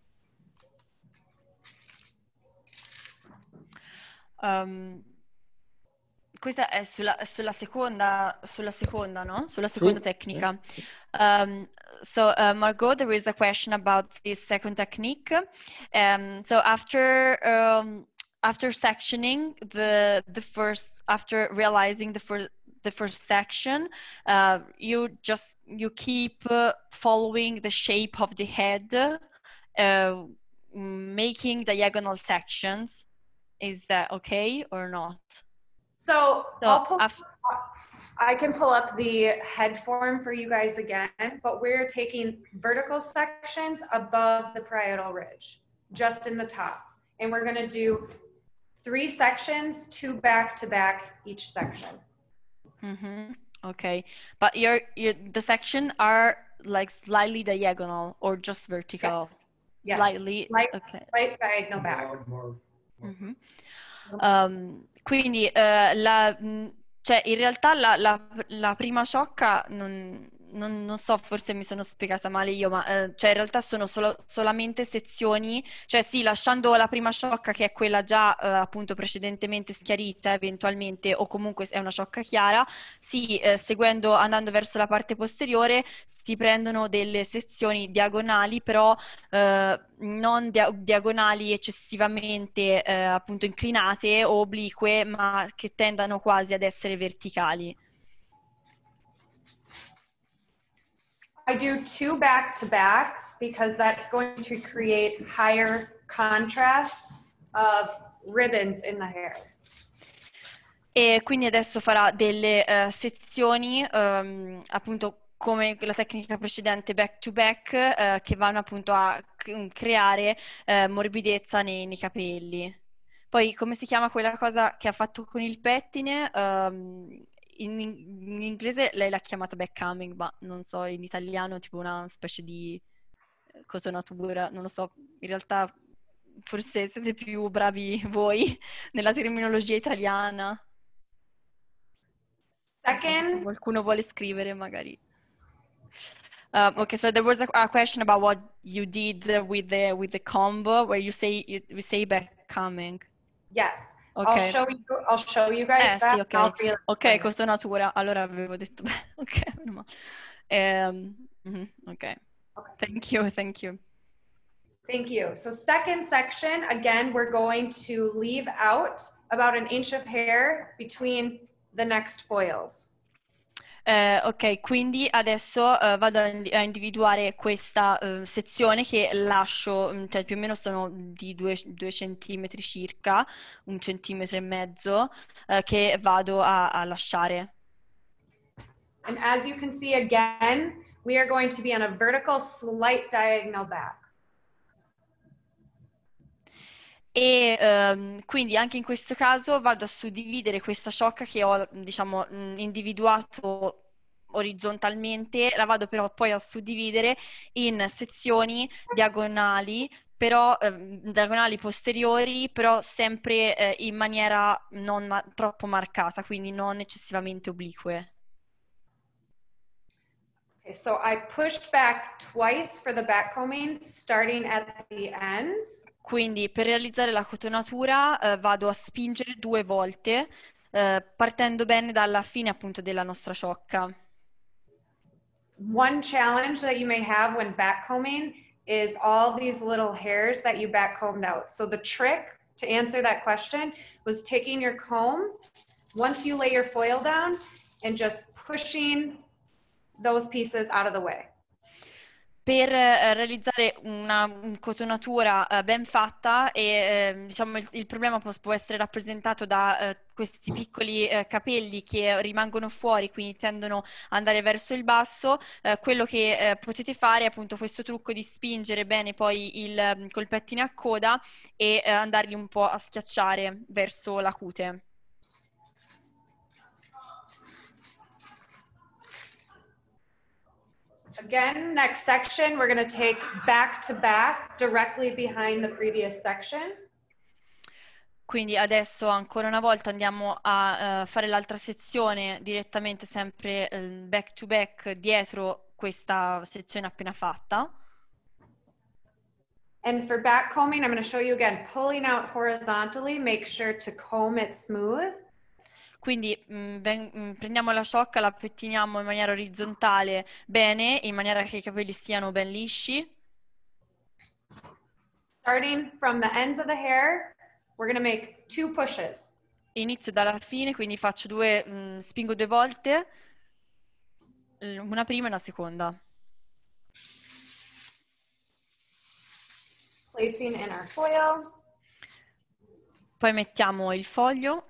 Um, Questa è sulla, sulla seconda, sulla seconda, no? Sulla seconda Sì, tecnica. sì, sì. Um, so, uh, Margot, there is a question about this second technique. Um, so after um, after sectioning the the first, after realizing the first the first section, uh, you just you keep uh, following the shape of the head, uh, making diagonal sections. Is that okay or not? So, So I'll pull, af- I can pull up the head form for you guys again, but we're taking vertical sections above the parietal ridge, just in the top. And we're gonna do three sections, two back to back each section. Mm-hmm. Okay, but your your the section are like slightly diagonal or just vertical? Yes. Slightly. Slight, Okay. slight diagonal back. Mm-hmm. Um, quindi eh, la, mh, cioè in realtà la, la- la prima ciocca non, non, non so, forse mi sono spiegata male io, ma eh, cioè in realtà sono solo- solamente sezioni, cioè sì, lasciando la prima sciocca che è quella già eh, appunto precedentemente schiarita eventualmente, o comunque è una sciocca chiara, sì, eh, seguendo, andando verso la parte posteriore si prendono delle sezioni diagonali, però eh, non dia- diagonali eccessivamente eh, appunto inclinate o oblique, ma che tendano quasi ad essere verticali. I do two back to back because that's going to create higher contrast of ribbons in the hair. E quindi adesso farà delle eh, sezioni, ehm, appunto come la tecnica precedente back to back, eh, che vanno appunto a c- creare eh, morbidezza nei, nei capelli. Poi come si chiama quella cosa che ha fatto con il pettine? Ehm, in, in inglese lei l'ha chiamata backcoming, ma non so, in italiano tipo una specie di eh, cotonatura, non lo so, in realtà forse siete più bravi voi nella terminologia italiana. Non so se Second, qualcuno vuole scrivere magari. Uh, okay, so there was a, a question about what you did with the with the combo where you say you, we say back coming. yes. I'll Ok. show you I'll show you guys Eh that. sì, and I'll ok. re- Ok, explain it. costonatura. Allora avevo detto bene. Ok, meno male. Ehm, mhm, ok. Thank you, thank you. Thank you. So second section, again, we're going to leave out about an inch of hair between the next foils. Eh, ok, quindi adesso eh, vado a, a individuare questa eh, sezione che lascio, mm, cioè più o meno sono di due, due centimetri circa, un centimetro e mezzo, eh, che vado a, a lasciare. And as you can see again, we are going to be on a vertical slight diagonal back. E ehm, quindi anche in questo caso vado a suddividere questa ciocca che ho, diciamo, mh, individuato orizzontalmente, la vado però poi a suddividere in sezioni diagonali, però ehm, diagonali posteriori, però sempre eh, in maniera non ma- troppo marcata, quindi non eccessivamente oblique. Okay, so I pushed back twice for the back combing, starting at the ends. Quindi per realizzare la cotonatura eh, vado a spingere due volte, eh, partendo bene dalla fine appunto della nostra ciocca. One challenge that you may have when back combing is all these little hairs that you back combed out. So the trick to answer that question was taking your comb once you lay your foil down and just pushing those pieces out of the way. Per eh, realizzare una un- cotonatura eh, ben fatta e eh, diciamo il, il problema può, può essere rappresentato da eh, questi piccoli eh, capelli che rimangono fuori, quindi tendono ad andare verso il basso. Eh, quello che eh, potete fare è appunto questo trucco di spingere bene poi il mm, col pettine a coda e eh, andarli un po' a schiacciare verso la cute. Again, next section, we're going to take back to back directly behind the previous section. Quindi adesso ancora una volta andiamo a eh, fare l'altra sezione direttamente sempre eh, back to back dietro questa sezione appena fatta. And for back combing, I'm going to show you again, pulling out horizontally, make sure to comb it smooth. Quindi mh, ven- mh, prendiamo la ciocca, la pettiniamo in maniera orizzontale bene, in maniera che i capelli stiano ben lisci. Starting from the ends of the hair, we're going to make two pushes. Inizio dalla fine, quindi faccio due, mh, spingo due volte, l- una prima e una seconda. Placing in our foil. Poi mettiamo il foglio.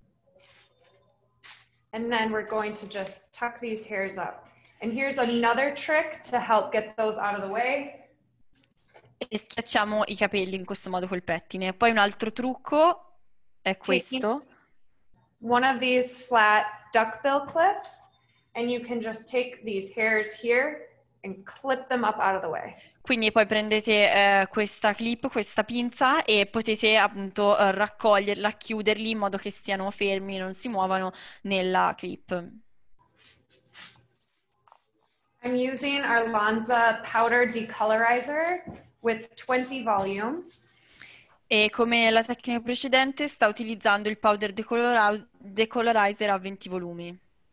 And then we're going to just tuck these hairs up. And here's another trick to help get those out of the way. E schiacciamo i capelli in questo modo col pettine. Poi un altro trucco è questo. One of these flat duckbill clips, and you can just take these hairs here and clip them up out of the way. Quindi poi prendete eh, questa clip, questa pinza e potete appunto eh, raccoglierla, chiuderli in modo che stiano fermi, non si muovano nella clip. I'm using our Lanza powder decolorizer with twenty volume. E come la tecnica precedente sta utilizzando il powder decolora- decolorizer a venti volumi.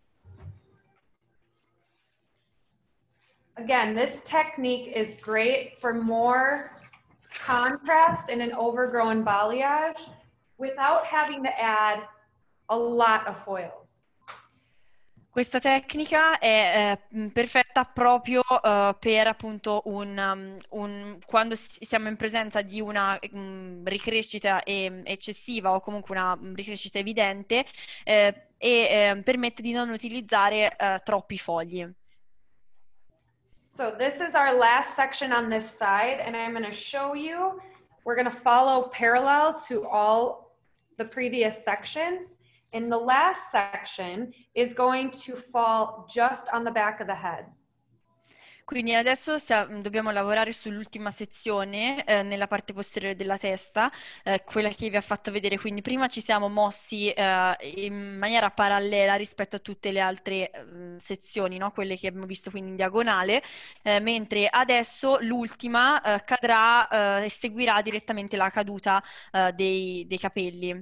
Again, this technique is great for more contrast in an overgrown balayage without having to add a lot of foils. Questa tecnica è eh, perfetta proprio eh, per appunto un, um, un- quando s- siamo in presenza di una um, ricrescita eh, eccessiva o comunque una um, ricrescita evidente eh, e eh, permette di non utilizzare eh, troppi fogli. So this is our last section on this side, and I'm going to show you, we're going to follow parallel to all the previous sections. And the last section is going to fall just on the back of the head. Quindi adesso stia- dobbiamo lavorare sull'ultima sezione, eh, nella parte posteriore della testa, eh, quella che vi ha fatto vedere. Quindi prima ci siamo mossi eh, in maniera parallela rispetto a tutte le altre eh, sezioni, no? Quelle che abbiamo visto quindi in diagonale, eh, mentre adesso l'ultima eh, cadrà eh, e seguirà direttamente la caduta eh, dei, dei capelli.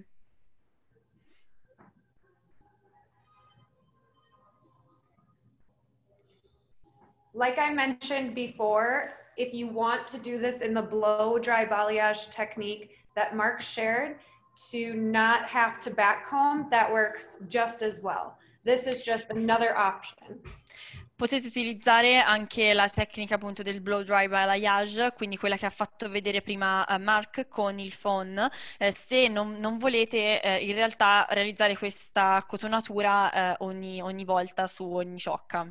Like I mentioned before, if you want to do this in the blow dry balayage technique that Mark shared, to not have to back comb, that works just as well. This is just another option. Potete utilizzare anche la tecnica appunto del blow dry balayage, quindi quella che ha fatto vedere prima uh, Mark con il phon, eh, se non, non volete eh, in realtà realizzare questa cotonatura eh, ogni, ogni volta su ogni ciocca.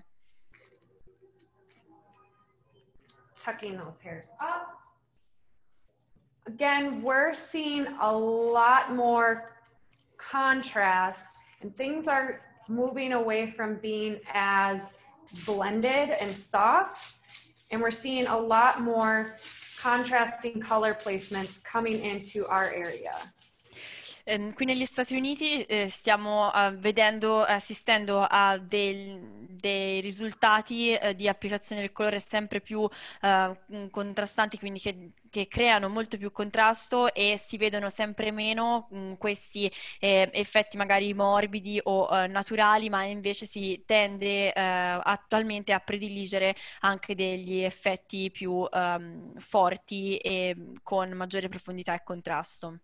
Tucking those hairs up. Again, we're seeing a lot more contrast and things are moving away from being as blended and soft. And we're seeing a lot more contrasting color placements coming into our area. Eh, Qui negli Stati Uniti eh, stiamo eh, vedendo, assistendo a del- dei risultati eh, di applicazione del colore sempre più eh, contrastanti, quindi che, che creano molto più contrasto e si vedono sempre meno mh, questi eh, effetti magari morbidi o eh, naturali, ma invece si tende eh, attualmente a prediligere anche degli effetti più ehm, forti e con maggiore profondità e contrasto.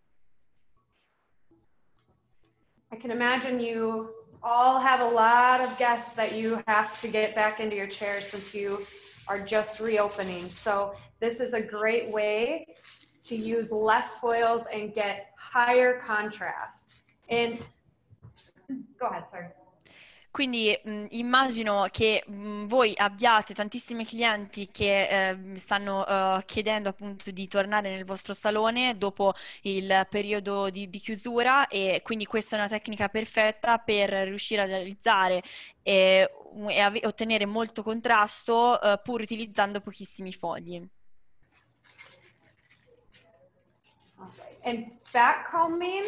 I can imagine you all have a lot of guests that you have to get back into your chairs since you are just reopening. So this is a great way to use less foils and get higher contrast. And go ahead, sorry. Quindi mh, immagino che mh, voi abbiate tantissimi clienti che eh, stanno eh, chiedendo appunto di tornare nel vostro salone dopo il periodo di, di chiusura e quindi questa è una tecnica perfetta per riuscire a realizzare e, e ave- ottenere molto contrasto eh, pur utilizzando pochissimi fogli. Okay. And back combing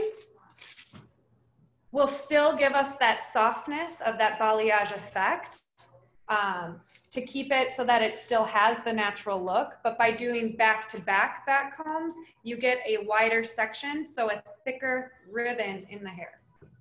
will still give us that softness of that balayage effect um, to keep it so that it still has the natural look. But by doing back-to-back back combs, you get a wider section, so a thicker ribbon in the hair.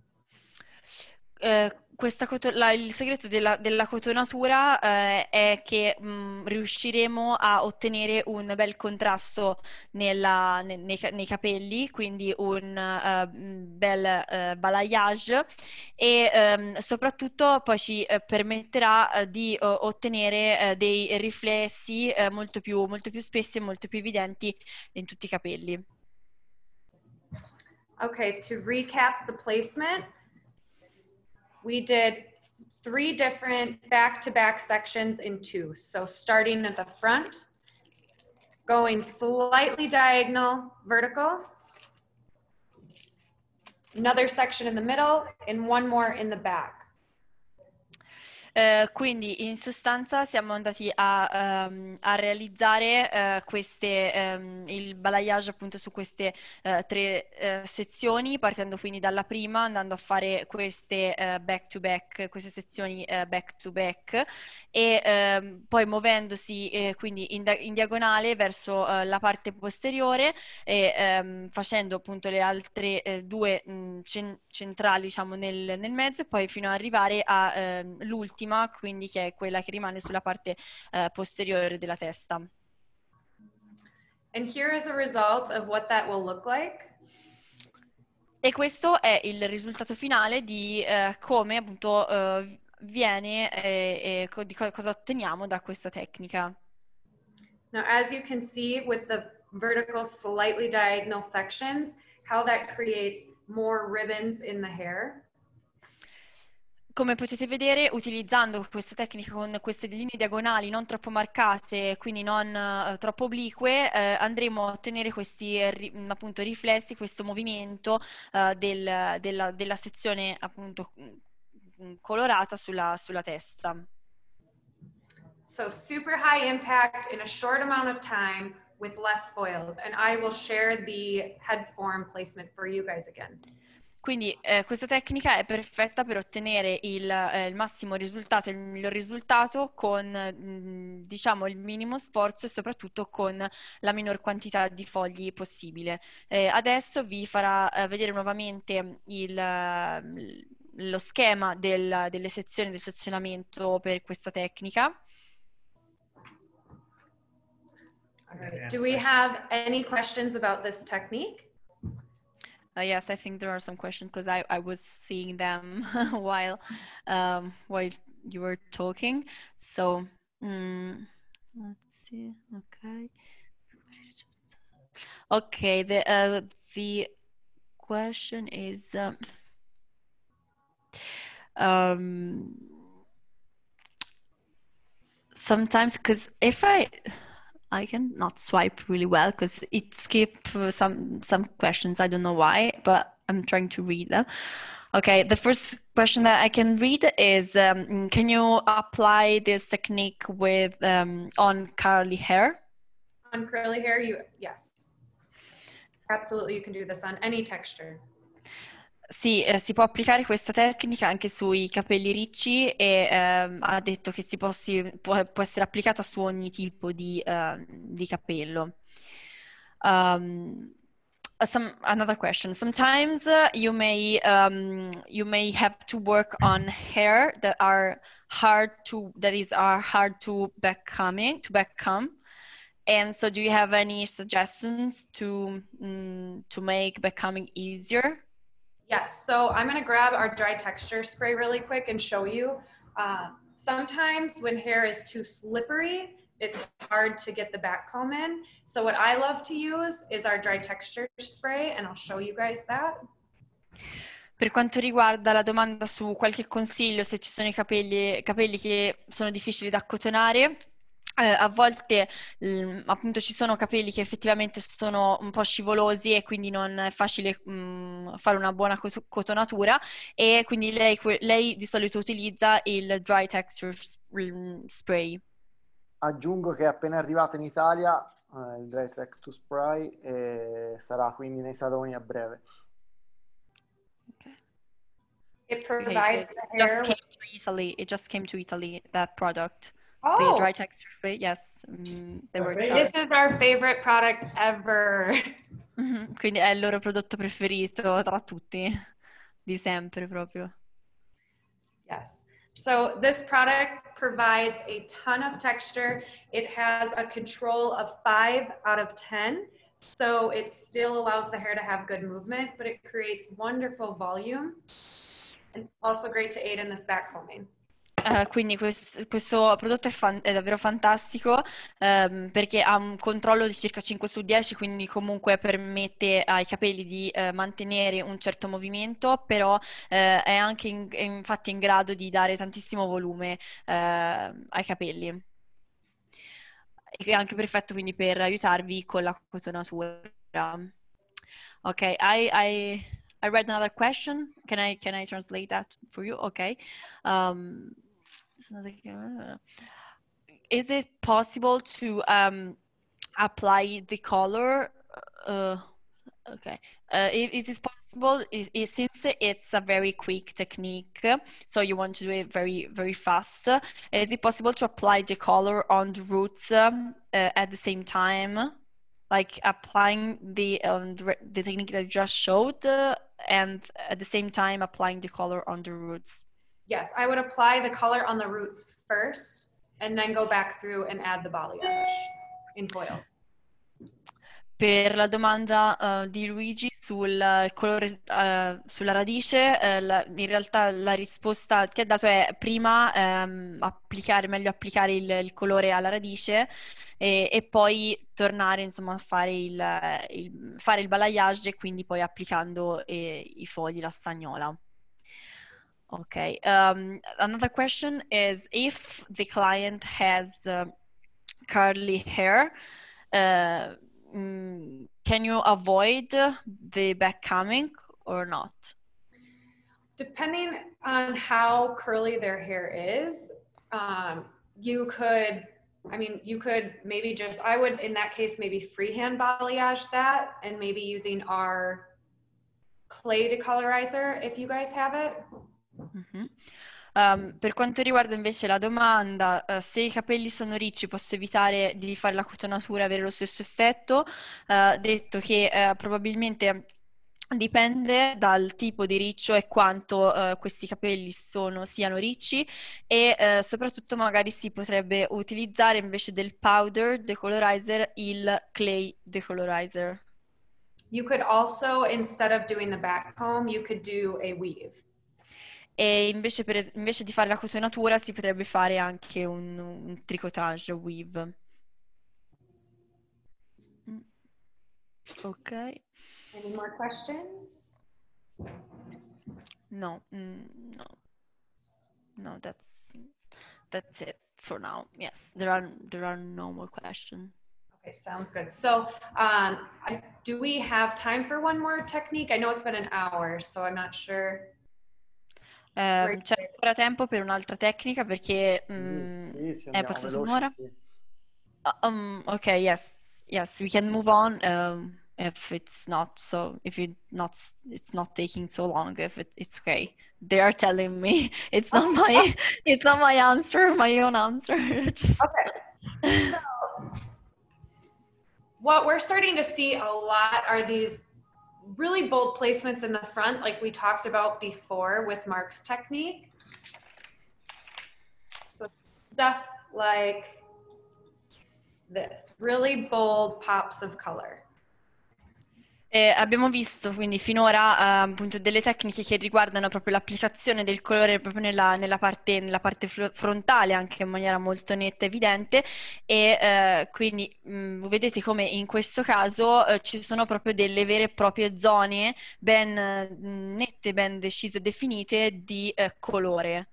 Eh, questa coto- la- il segreto della, della cotonatura eh, è che mh, riusciremo a ottenere un bel contrasto nella- ne- nei, ca- nei capelli, quindi un eh, mh, bel eh, balayage e ehm, soprattutto poi ci eh, permetterà eh, di eh, ottenere eh, dei riflessi eh, molto più, molto più spessi e molto più evidenti in tutti i capelli. Okay, to recap the placement, we did three different back-to-back sections in two. So starting at the front, going slightly diagonal, vertical, another section in the middle, and one more in the back. Eh, quindi in sostanza siamo andati a, ehm, a realizzare eh, queste, ehm, il balayage appunto su queste eh, tre eh, sezioni, partendo quindi dalla prima, andando a fare queste eh, back to back, queste sezioni eh, back to back e ehm, poi muovendosi eh, quindi in, da- in diagonale verso eh, la parte posteriore e ehm, facendo appunto le altre eh, due mh, cen- centrali diciamo nel, nel mezzo e poi fino ad arrivare all'ultima, quindi che è quella che rimane sulla parte eh, posteriore della testa. And here is a result of what that will look like. E questo è il risultato finale di eh, come appunto eh, viene e, e co- di co- cosa otteniamo da questa tecnica. Now, as you can see with the vertical slightly diagonal sections, how that creates more ribbons in the hair. Come potete vedere, utilizzando questa tecnica con queste linee diagonali non troppo marcate, quindi non eh, troppo oblique, eh, andremo a ottenere questi eh, ri- appunto riflessi, questo movimento eh, del- della, della sezione appunto mm, colorata sulla, sulla testa. So super high impact in a short amount of time with less foils. And I will share the head form placement for you guys again. Quindi eh, questa tecnica è perfetta per ottenere il, eh, il massimo risultato, il miglior risultato con mh, diciamo il minimo sforzo e soprattutto con la minor quantità di fogli possibile. Eh, adesso vi farà eh, vedere nuovamente il, eh, lo schema del- delle sezioni del sezionamento per questa tecnica. All right. Do we have any questions about this technique? Uh, yes, I think there are some questions because I, I was seeing them while um, while you were talking. So mm, let's see. Okay. Okay. The uh, the question is um, um, sometimes because if I I can not swipe really well because it skipped uh, some some questions. I don't know why, but I'm trying to read them. Okay, the first question that I can read is: um, can you apply this technique with um, on curly hair? On curly hair, you yes. Absolutely, you can do this on any texture. Sì, eh, si può applicare questa tecnica anche sui capelli ricci e ehm, ha detto che si possi- può, può essere applicata su ogni tipo di, ehm, di capello. Um, some, another question. Sometimes uh, you may um, you may have to work on hair that are hard to that is are hard to backcombing to backcomb. And so, do you have any suggestions to mm, to make backcombing easier? Yes, so I'm gonna grab our dry texture spray really quick and show you. Uh, sometimes when hair is too slippery, it's hard to get the back comb in. So what I love to use is our dry texture spray, and I'll show you guys that. Per quanto riguarda la domanda su qualche consiglio, se ci sono i capelli, capelli che sono difficili da accotonare, eh, a volte mh, appunto ci sono capelli che effettivamente sono un po' scivolosi e quindi non è facile mh, fare una buona cot- cotonatura e quindi lei, que- lei di solito utilizza il dry texture s- mh, spray. Aggiungo che è appena arrivato in Italia eh, il Dry Texture Spray e sarà quindi nei saloni a breve. Okay. It Okay, provides so the it just hair came with, to Italy. It just came to Italy, that product. The oh, dry texture spray, yes, mm, they were Great. this charged. is our favorite product ever. Mhm, quindi è il loro prodotto preferito tra tutti, di sempre proprio. Yes. So this product provides a ton of texture. It has a control of five out of ten. So it still allows the hair to have good movement, but it creates wonderful volume and also great to aid in this back combing. Eh, quindi quest- questo prodotto è, fan- è davvero fantastico ehm, perché ha un controllo di circa cinque su dieci, quindi comunque permette ai capelli di eh, mantenere un certo movimento, però eh, è anche in- è infatti in grado di dare tantissimo volume eh, ai capelli. E è anche perfetto quindi per aiutarvi con la cotonatura. Ok, I, I, I read another question. Can I, can I translate that for you? Okay. Um, Is it possible to um, apply the color? Uh, okay, uh, is it possible? Is, is since it's a very quick technique, so you want to do it very very fast? Is it possible to apply the color on the roots um, uh, at the same time, like applying the um, the, the technique that you just showed, uh, and at the same time applying the color on the roots? Yes, I would apply the color on the roots first, and then go back through and add the balayage in foil. Per la domanda uh, di Luigi sul uh, colore uh, sulla radice, uh, la, in realtà la risposta che ha dato è prima um, applicare, meglio applicare il, il colore alla radice e, e poi tornare insomma a fare il, il, fare il balayage e quindi poi applicando eh, i fogli, la stagnola. Okay. Um, another question is if the client has uh, curly hair, uh, mm, can you avoid the back coming or not? Depending on how curly their hair is, um, you could, I mean, you could maybe just, I would in that case maybe freehand balayage that and maybe using our clay decolorizer if you guys have it. Mm-hmm. Um, per quanto riguarda invece la domanda, uh, se i capelli sono ricci posso evitare di fare la cotonatura e avere lo stesso effetto, uh, detto che uh, probabilmente dipende dal tipo di riccio e quanto uh, questi capelli sono, siano ricci e uh, soprattutto magari si potrebbe utilizzare invece del powder decolorizer il clay decolorizer. You could also, instead of doing the back comb, you could do a weave. E invece, per, invece di fare la cotonatura si potrebbe fare anche un, un tricotage weave. Ok. Any more questions? No, mm, no, no. That's that's it for now. Yes, there are there are no more questions. Okay, sounds good. So, um, I, do we have time for one more technique? I know it's been an hour, so I'm not sure. Eh, c'è ancora tempo per un'altra tecnica perché mm, Sì, sì, è andiamo passata veloci, un'ora. sì. Uh, um, okay, yes, yes, we can move on. Um, if it's not so, if it not, it's not taking so long. If it, it's okay, they are telling me it's not my, it's not my answer, my own answer. Just... Okay. So, what we're starting to see a lot are these really bold placements in the front, like we talked about before with Mark's technique. So stuff like this, really bold pops of color. Eh, abbiamo visto quindi finora eh, appunto delle tecniche che riguardano proprio l'applicazione del colore proprio nella, nella parte, nella parte frontale anche in maniera molto netta e evidente e eh, quindi mh, vedete come in questo caso eh, ci sono proprio delle vere e proprie zone ben mh, nette, ben decise e definite di eh, colore.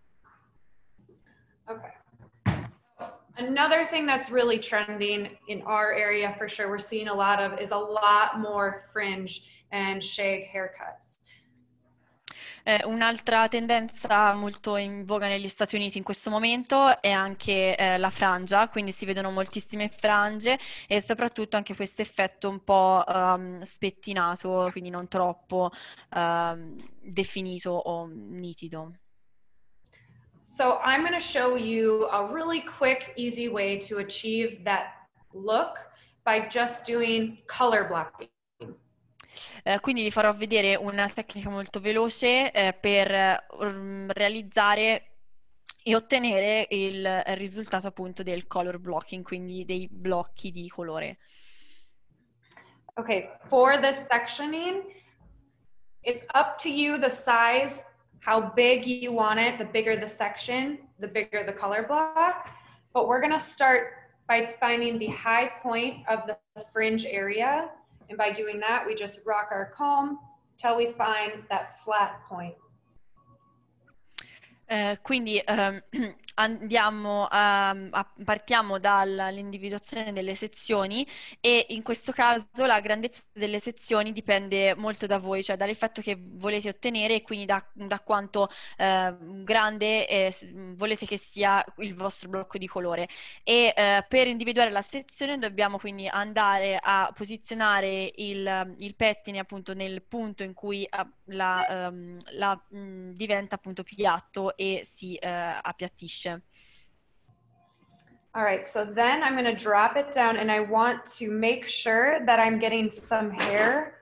Okay. Another thing that's really trending in our area for sure, we're seeing a lot of, is a lot more fringe and shag haircuts. Eh, un'altra tendenza molto in voga negli Stati Uniti in questo momento è anche eh, la frangia, quindi si vedono moltissime frange e soprattutto anche questo effetto un po' um, spettinato, quindi non troppo um, definito o nitido. So I'm going to show you a really quick, easy way to achieve that look by just doing color blocking. Eh, quindi vi farò vedere una tecnica molto veloce eh, per um, realizzare e ottenere il risultato appunto del color blocking, quindi dei blocchi di colore. Okay, for the sectioning, it's up to you the size, how big you want it. The bigger the section, the bigger the color block. But we're gonna start by finding the high point of the fringe area. And by doing that, we just rock our comb till we find that flat point. Eh, quindi ehm, andiamo a, a- partiamo dall'individuazione delle sezioni e in questo caso la grandezza delle sezioni dipende molto da voi, cioè dall'effetto che volete ottenere e quindi da, da quanto eh, grande eh, s- volete che sia il vostro blocco di colore. E eh, per individuare la sezione dobbiamo quindi andare a posizionare il, il pettine appunto nel punto in cui eh, la, ehm, la, mh, diventa appunto piatto e si eh, appiattisce. All right, so then I'm going to drop it down and I want to make sure that I'm getting some hair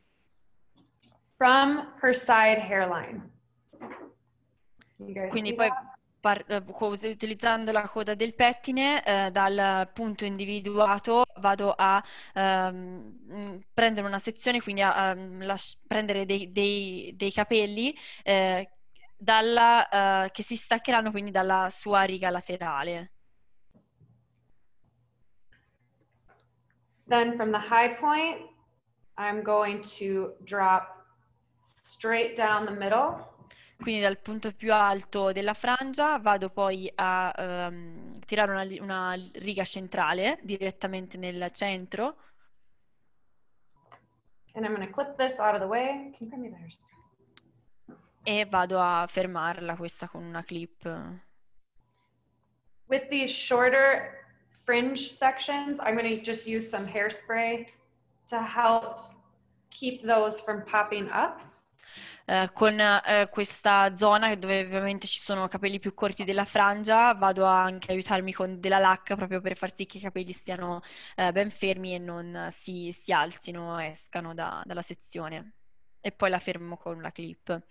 from her side hairline. You guys Quindi see poi that? par- eh, co- utilizzando la coda del pettine, eh, dal punto individuato vado a ehm, mh, prendere una sezione, quindi a, a las- prendere dei, dei- dei capelli eh, dalla, eh, che si staccheranno quindi dalla sua riga laterale. Then from the high point, I'm going to drop straight down the middle. Quindi dal punto più alto della frangia vado poi a ehm, tirare una, li- una riga centrale direttamente nel centro And I'm going to clip this out of the way. Can you grab me the hair? e vado a fermarla questa con una clip. With these shorter fringe sections, I'm going to just use some hairspray to help keep those from popping up. Eh, con eh, questa zona dove ovviamente ci sono capelli più corti della frangia, vado a anche aiutarmi con della lacca proprio per far sì che i capelli stiano eh, ben fermi e non si, si alzino, escano da- dalla sezione. E poi la fermo con la clip.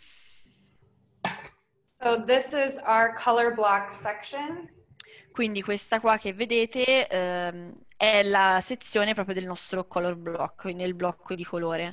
So this is our color block section. Quindi questa qua che vedete ehm, è la sezione proprio del nostro color block, quindi il blocco di colore.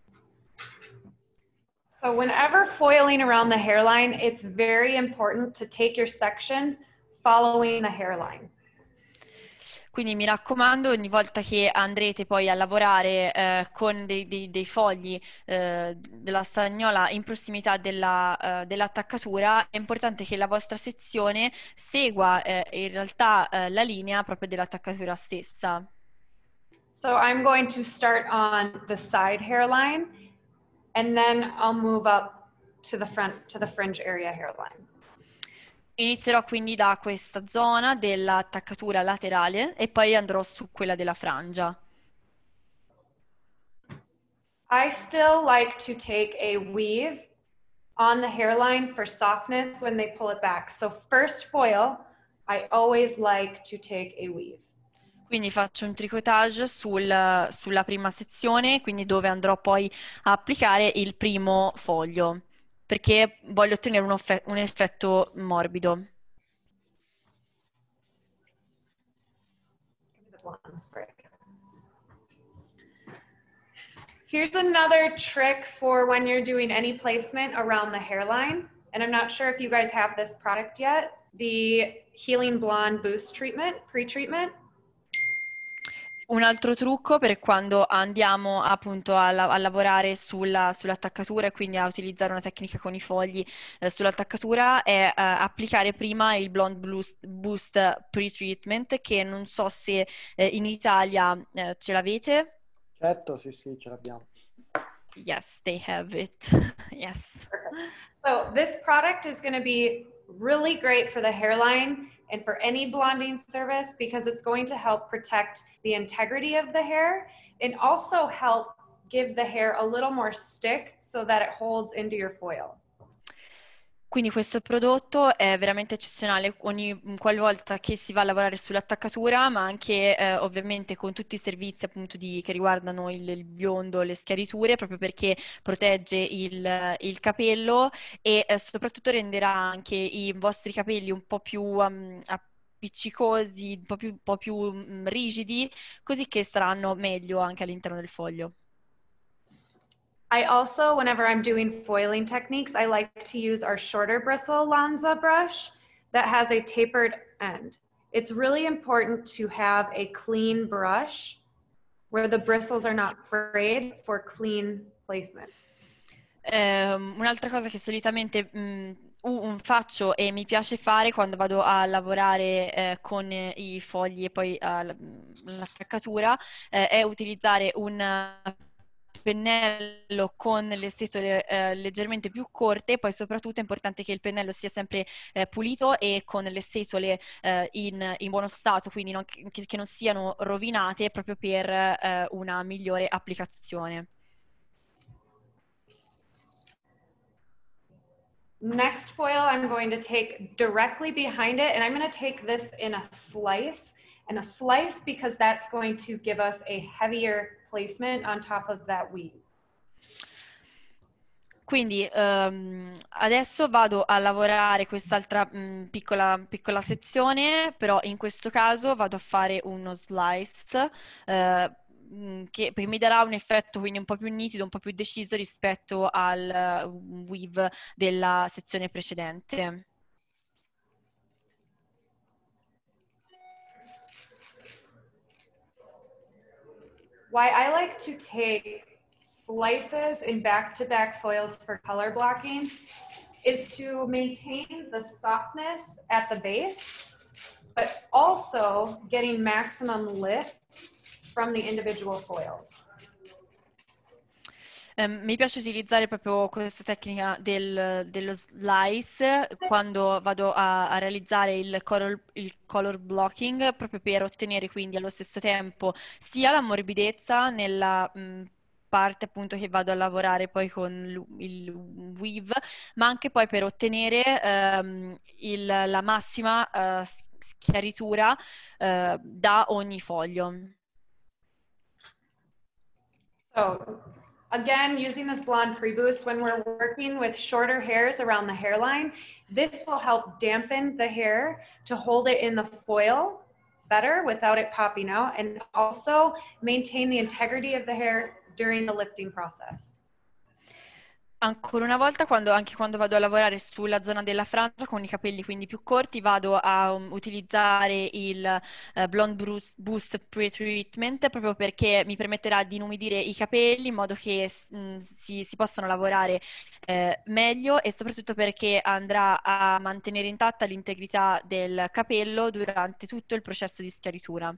So whenever foiling around the hairline, it's very important to take your sections following the hairline. Quindi mi raccomando, ogni volta che andrete poi a lavorare eh, con dei, dei- dei fogli eh, della stagnola in prossimità della, eh, dell'attaccatura, è importante che la vostra sezione segua eh, in realtà eh, la linea proprio dell'attaccatura stessa. So I'm going to start on the side hairline and then I'll move up to the front, to the fringe area hairline. Inizierò quindi da questa zona dell'attaccatura laterale e poi andrò su quella della frangia. I still like to take a weave on the hairline for softness when they pull it back. So first foil, I always like to take a weave. Quindi faccio un tricotage sul- sulla prima sezione, quindi dove andrò poi a applicare il primo foglio, perché voglio ottenere un, offe- un effetto morbido. Give me the blonde spray. Here's another trick for when you're doing any placement around the hairline. And I'm not sure if you guys have this product yet. The Healing Blonde Boost Treatment, pre-treatment. Un altro trucco per quando andiamo appunto a, la- a lavorare sulla- sull'attaccatura e quindi a utilizzare una tecnica con i fogli eh, sull'attaccatura è eh, applicare prima il Blonde Boost, Boost Pre-Treatment, che non so se eh, in Italia eh, ce l'avete. Certo, sì, sì, ce l'abbiamo. Yes, they have it. Yes. So this product is going to be really great for the hairline and for any blonding service because it's going to help protect the integrity of the hair and also help give the hair a little more stick so that it holds into your foil. Quindi questo prodotto è veramente eccezionale ogni qualvolta che si va a lavorare sull'attaccatura, ma anche eh, ovviamente con tutti i servizi appunto di, che riguardano il, il biondo, le schiariture, proprio perché protegge il, il capello e eh, soprattutto renderà anche i vostri capelli un po' più um, appiccicosi, un po' più, un po' più mm, rigidi, così che staranno meglio anche all'interno del foglio. I also, whenever I'm doing foiling techniques, I like to use our shorter bristle Lanza brush that has a tapered end. It's really important to have a clean brush where the bristles are not frayed for clean placement. Ehm, un'altra cosa che solitamente mh, un- faccio e mi piace fare quando vado a lavorare eh, con i fogli e poi eh, la- l'attaccatura eh, è utilizzare un eh, pennello con le setole eh, leggermente più corte, poi soprattutto è importante che il pennello sia sempre eh, pulito e con le setole eh, in, in buono stato, quindi non- che, che non siano rovinate proprio per eh, una migliore applicazione. Next foil I'm going to take directly behind it, and I'm going to take this in a slice, and a slice because that's going to give us a heavier placement on top of that weave. Quindi ehm, adesso vado a lavorare quest'altra mh, piccola, piccola sezione, però in questo caso vado a fare uno slice eh, mh, che, che mi darà un effetto quindi un po' più nitido, un po' più deciso rispetto al eh, weave della sezione precedente. Why I like to take slices in back-to-back foils for color blocking is to maintain the softness at the base, but also getting maximum lift from the individual foils. Um, mi piace utilizzare proprio questa tecnica del, dello slice quando vado a, a realizzare il color, il color blocking, proprio per ottenere quindi allo stesso tempo sia la morbidezza nella mh, parte appunto che vado a lavorare poi con il, il weave, ma anche poi per ottenere ehm, il, la massima eh, schiaritura eh, da ogni foglio. So again, using this blonde pre-boost when we're working with shorter hairs around the hairline, this will help dampen the hair to hold it in the foil better without it popping out, and also maintain the integrity of the hair during the lifting process. Ancora una volta, quando, anche quando vado a lavorare sulla zona della frangia con i capelli quindi più corti, vado a um, utilizzare il uh, Blonde Bruce- Boost Pre-Treatment proprio perché mi permetterà di inumidire i capelli in modo che mh, si, si possano lavorare eh, meglio e soprattutto perché andrà a mantenere intatta l'integrità del capello durante tutto il processo di schiaritura.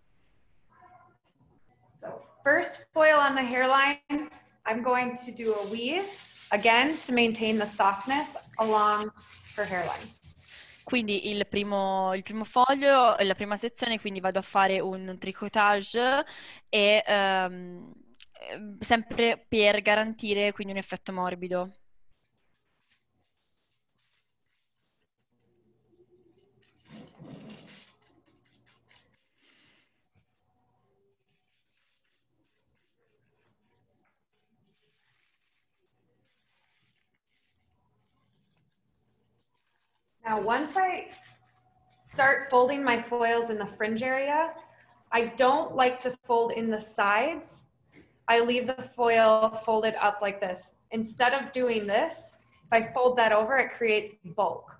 So first foil on the hairline, I'm going to do a weave, again, to maintain the softness along her hairline. Quindi il primo, il primo foglio, la prima sezione, quindi vado a fare un tricotage e ehm, eh, sempre per garantire quindi un effetto morbido. Now, once I start folding my foils in the fringe area, I don't like to fold in the sides. I leave the foil folded up like this. Instead of doing this, if I fold that over, it creates bulk.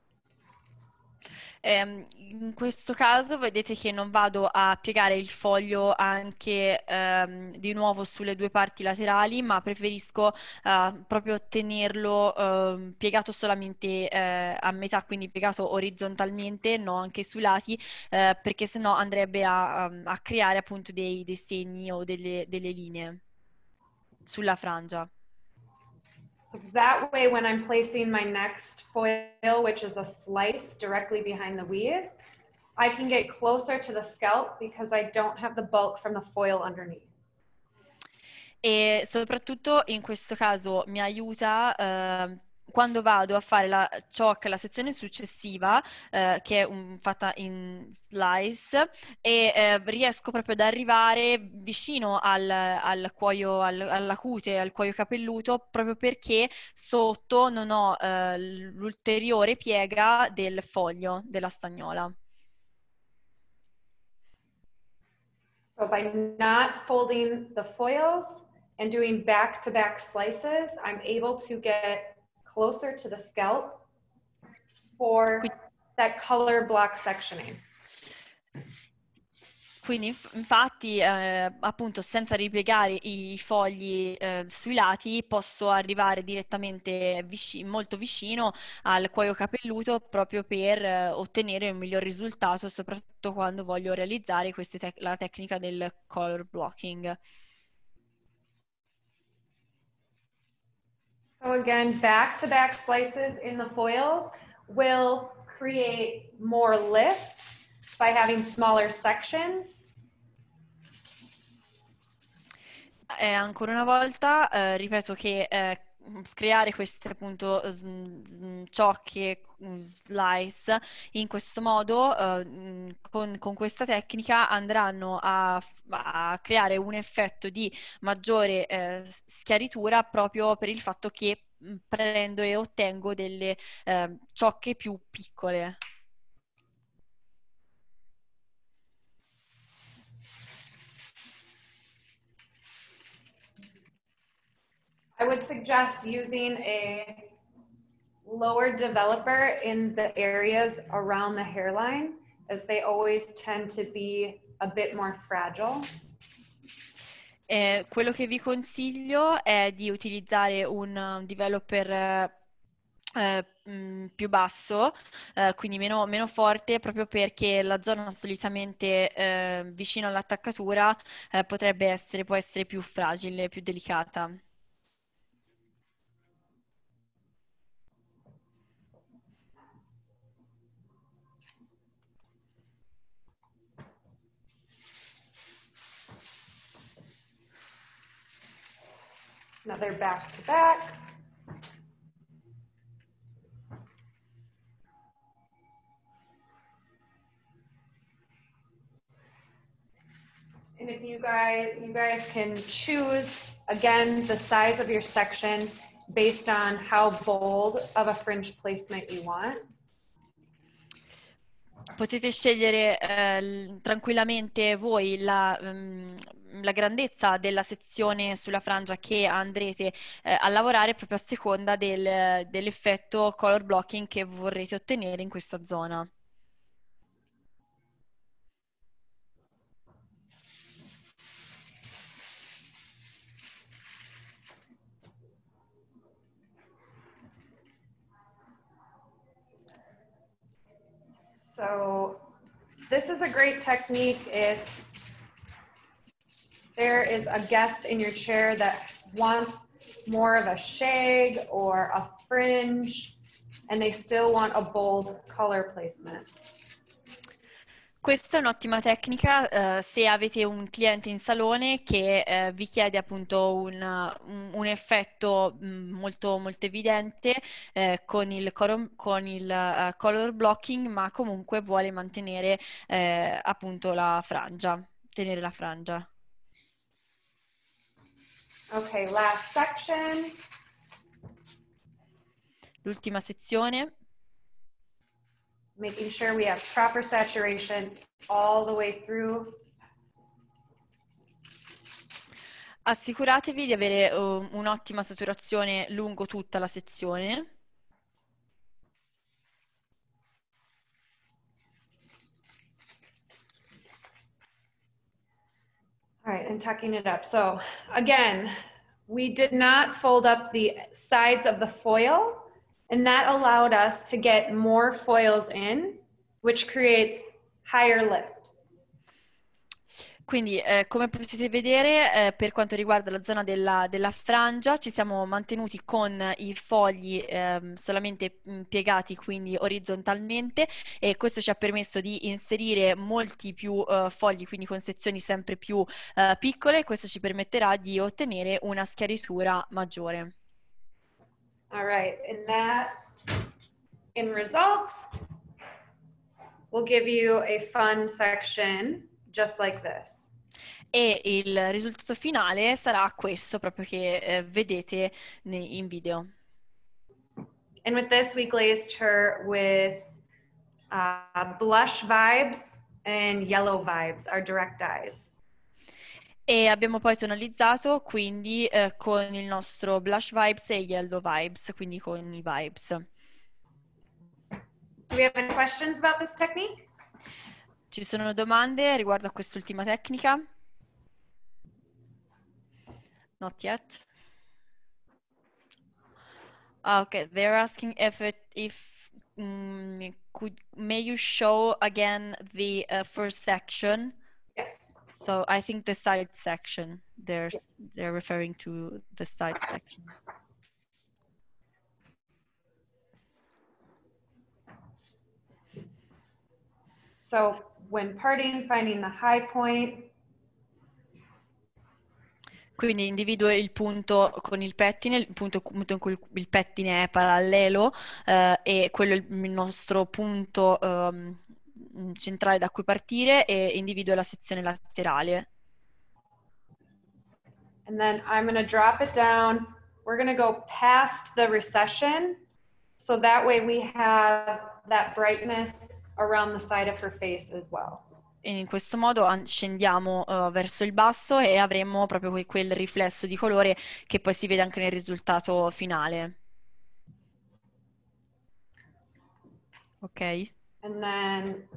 Ehm, in questo caso vedete che non vado a piegare il foglio anche ehm, di nuovo sulle due parti laterali, ma preferisco eh, proprio tenerlo ehm, piegato solamente eh, a metà, quindi piegato orizzontalmente, no anche sui lati, eh, perché sennò andrebbe a, a creare appunto dei, dei segni o delle, delle linee sulla frangia. So that way, when I'm placing my next foil, which is a slice directly behind the weave, I can get closer to the scalp because I don't have the bulk from the foil underneath. E soprattutto in questo caso mi aiuta eh, quando vado a fare la chalk, la sezione successiva, eh, che è un- fatta in slice, e eh, riesco proprio ad arrivare vicino al, al cuoio, al- alla cute, al cuoio capelluto, proprio perché sotto non ho eh, l'ulteriore piega del foglio della stagnola. So by not folding the foils and doing back-to-back slices, I'm able to get closer to the scalp for that color block sectioning. Quindi inf- infatti, eh, appunto, senza ripiegare i fogli eh, sui lati, posso arrivare direttamente vici- molto vicino al cuoio capelluto proprio per eh, ottenere un miglior risultato, soprattutto quando voglio realizzare queste tec- la tecnica del color blocking. So again, back-to-back slices in the foils will create more lift by having smaller sections. Eh, ancora una volta, eh, ripeto che eh, creare queste appunto s- mm, ciocche, mm, slice in questo modo, eh, mm, con, con questa tecnica andranno a, a creare un effetto di maggiore eh, schiaritura proprio per il fatto che mm, prendo e ottengo delle eh, ciocche più piccole. I would suggest using a lower developer in the areas around the hairline, as they always tend to be a bit more fragile. Eh, quello che vi consiglio è di utilizzare un uh, developer eh, eh, mh, più basso, eh, quindi meno, meno forte, proprio perché la zona solitamente eh, vicino all'attaccatura eh, potrebbe essere, può essere più fragile, più delicata. Another back to back. And if you guys, you guys can choose, again, the size of your section based on how bold of a fringe placement you want. Potete scegliere eh, l- tranquillamente voi la, ehm, la grandezza della sezione sulla frangia che andrete eh, a lavorare proprio a seconda del- dell'effetto color blocking che vorrete ottenere in questa zona. So this is a great technique if there is a guest in your chair that wants more of a shag or a fringe, and they still want a bold color placement. Questa è un'ottima tecnica eh, se avete un cliente in salone che eh, vi chiede appunto un, un- un effetto mh, molto, molto evidente eh, con il, color, con il eh, color blocking, ma comunque vuole mantenere eh, appunto la frangia, tenere la frangia. Okay, last section. L'ultima sezione. Making sure we have proper saturation all the way through. Assicuratevi di avere uh, un'ottima saturazione lungo tutta la sezione. All right, and tucking it up. So again, we did not fold up the sides of the foil, and that allowed us to get more foils in, which creates higher lift. Quindi, eh, come potete vedere, eh, per quanto riguarda la zona della, della frangia, ci siamo mantenuti con i fogli ehm, solamente mh, piegati, quindi orizzontalmente, e questo ci ha permesso di inserire molti più eh, fogli, quindi con sezioni sempre più eh, piccole, e questo ci permetterà di ottenere una schiaritura maggiore. All right, and that, in results, will give you a fun section just like this. E il risultato finale sarà questo, proprio che eh, vedete nei- in video. And with this, we glazed her with uh, blush vibes and yellow vibes, our direct dyes. E abbiamo poi tonalizzato quindi eh, con il nostro blush vibes e yellow vibes, quindi con i vibes. Do we have any questions about this technique? Ci sono domande riguardo a quest'ultima tecnica? Not yet. Okay, they're asking if it if mm, could may you show again the uh, first section? Yes. So I think the side section. They're they're referring to the side section. So when parting, finding the high point. Quindi individuo il punto con il pettine, il punto, punto in cui il pettine è parallelo eh, e quello è il nostro punto ehm, centrale da cui partire, e individuo la sezione laterale. And then I'm going to drop it down. We're going to go past the recession. So that way we have that brightness around the side of her face as well. E in questo modo scendiamo uh, verso il basso e avremo proprio quel, quel riflesso di colore che poi si vede anche nel risultato finale. Ok? And then,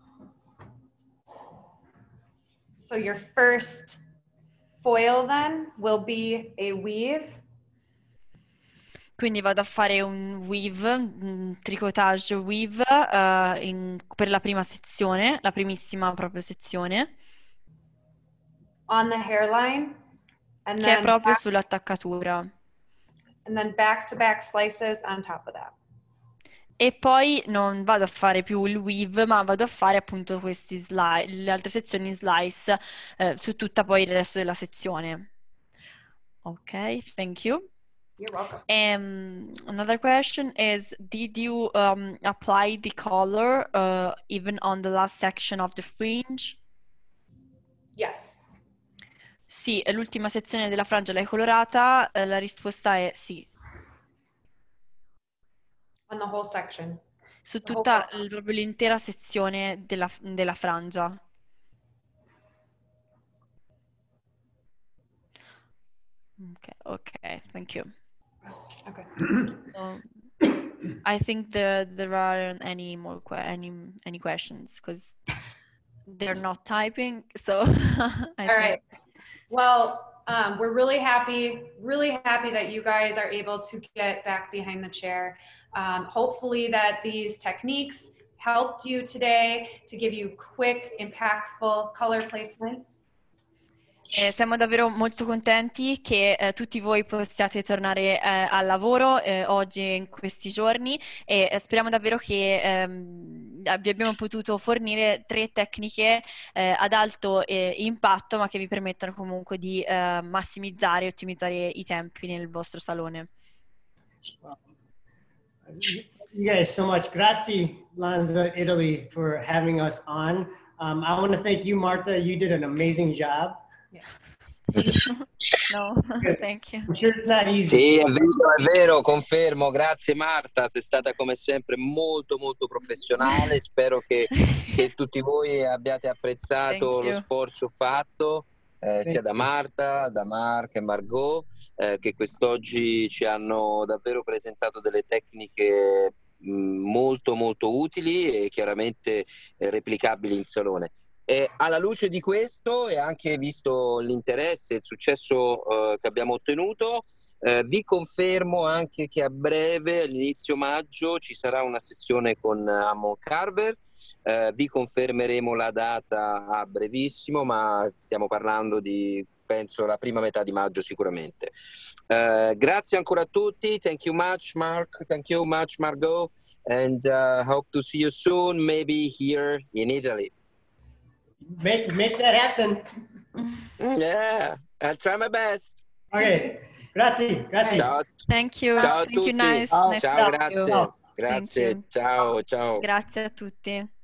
so your first foil then will be a weave. Quindi vado a fare un weave, un tricotage weave uh, in, per la prima sezione, la primissima proprio sezione. On the hairline. And Che then è proprio back, sull'attaccatura. and then back to back slices on top of that. E poi non vado a fare più il weave, ma vado a fare appunto questi slice, le altre sezioni in slice eh, su tutta poi il resto della sezione. Ok, thank you. You're welcome. Um, another question is, did you um, apply the color uh, even on the last section of the fringe? Yes. Sì, l'ultima sezione della frangia l'hai colorata, eh, la risposta è sì. On the whole section. Su The whole tutta front. l- proprio l'intera sezione della, della frangia. Okay, okay, thank you. Okay. So, I think there there aren't any more que any any questions because they're not typing. So I All right. think Well, um, we're really happy, really happy that you guys are able to get back behind the chair. Um, hopefully that these techniques helped you today to give you quick, impactful color placements. Eh, siamo davvero molto contenti che eh, tutti voi possiate tornare eh, al lavoro eh, oggi e in questi giorni, e eh, speriamo davvero che ehm, vi abbiamo potuto fornire tre tecniche eh, ad alto eh, impatto, ma che vi permettano comunque di eh, massimizzare e ottimizzare i tempi nel vostro salone. You guys so much. Grazie, Lanza Italy, for having us on. Um, I want to thank you, Marta. You did an amazing job. No, thank you. I'm sure it's not easy. Sì, è vero, è vero, confermo. Grazie Marta, sei stata come sempre molto molto professionale. Spero che, che tutti voi abbiate apprezzato lo sforzo fatto, eh, sia da Marta, da Mark e Margot, eh, che quest'oggi ci hanno davvero presentato delle tecniche mh, molto molto utili e chiaramente eh, replicabili in salone. E alla luce di questo, e anche visto l'interesse e il successo eh, che abbiamo ottenuto, eh, vi confermo anche che a breve, all'inizio maggio, ci sarà una sessione con Hammond Carver. Eh, vi confermeremo la data a brevissimo, ma stiamo parlando di, penso, la prima metà di maggio sicuramente. Uh, grazie ancora a tutti. Thank you much, Mark. Thank you much, Margot. And uh, hope to see you soon, maybe here in Italy. Make, make that happen. Yeah, I'll try my best. Ok, grazie, grazie. Ciao. Thank you. Ciao a Thank you, tutti. nice. Ciao, nice ciao, to meet grazie. you. Grazie. Thank you. Ciao, ciao. Grazie a tutti.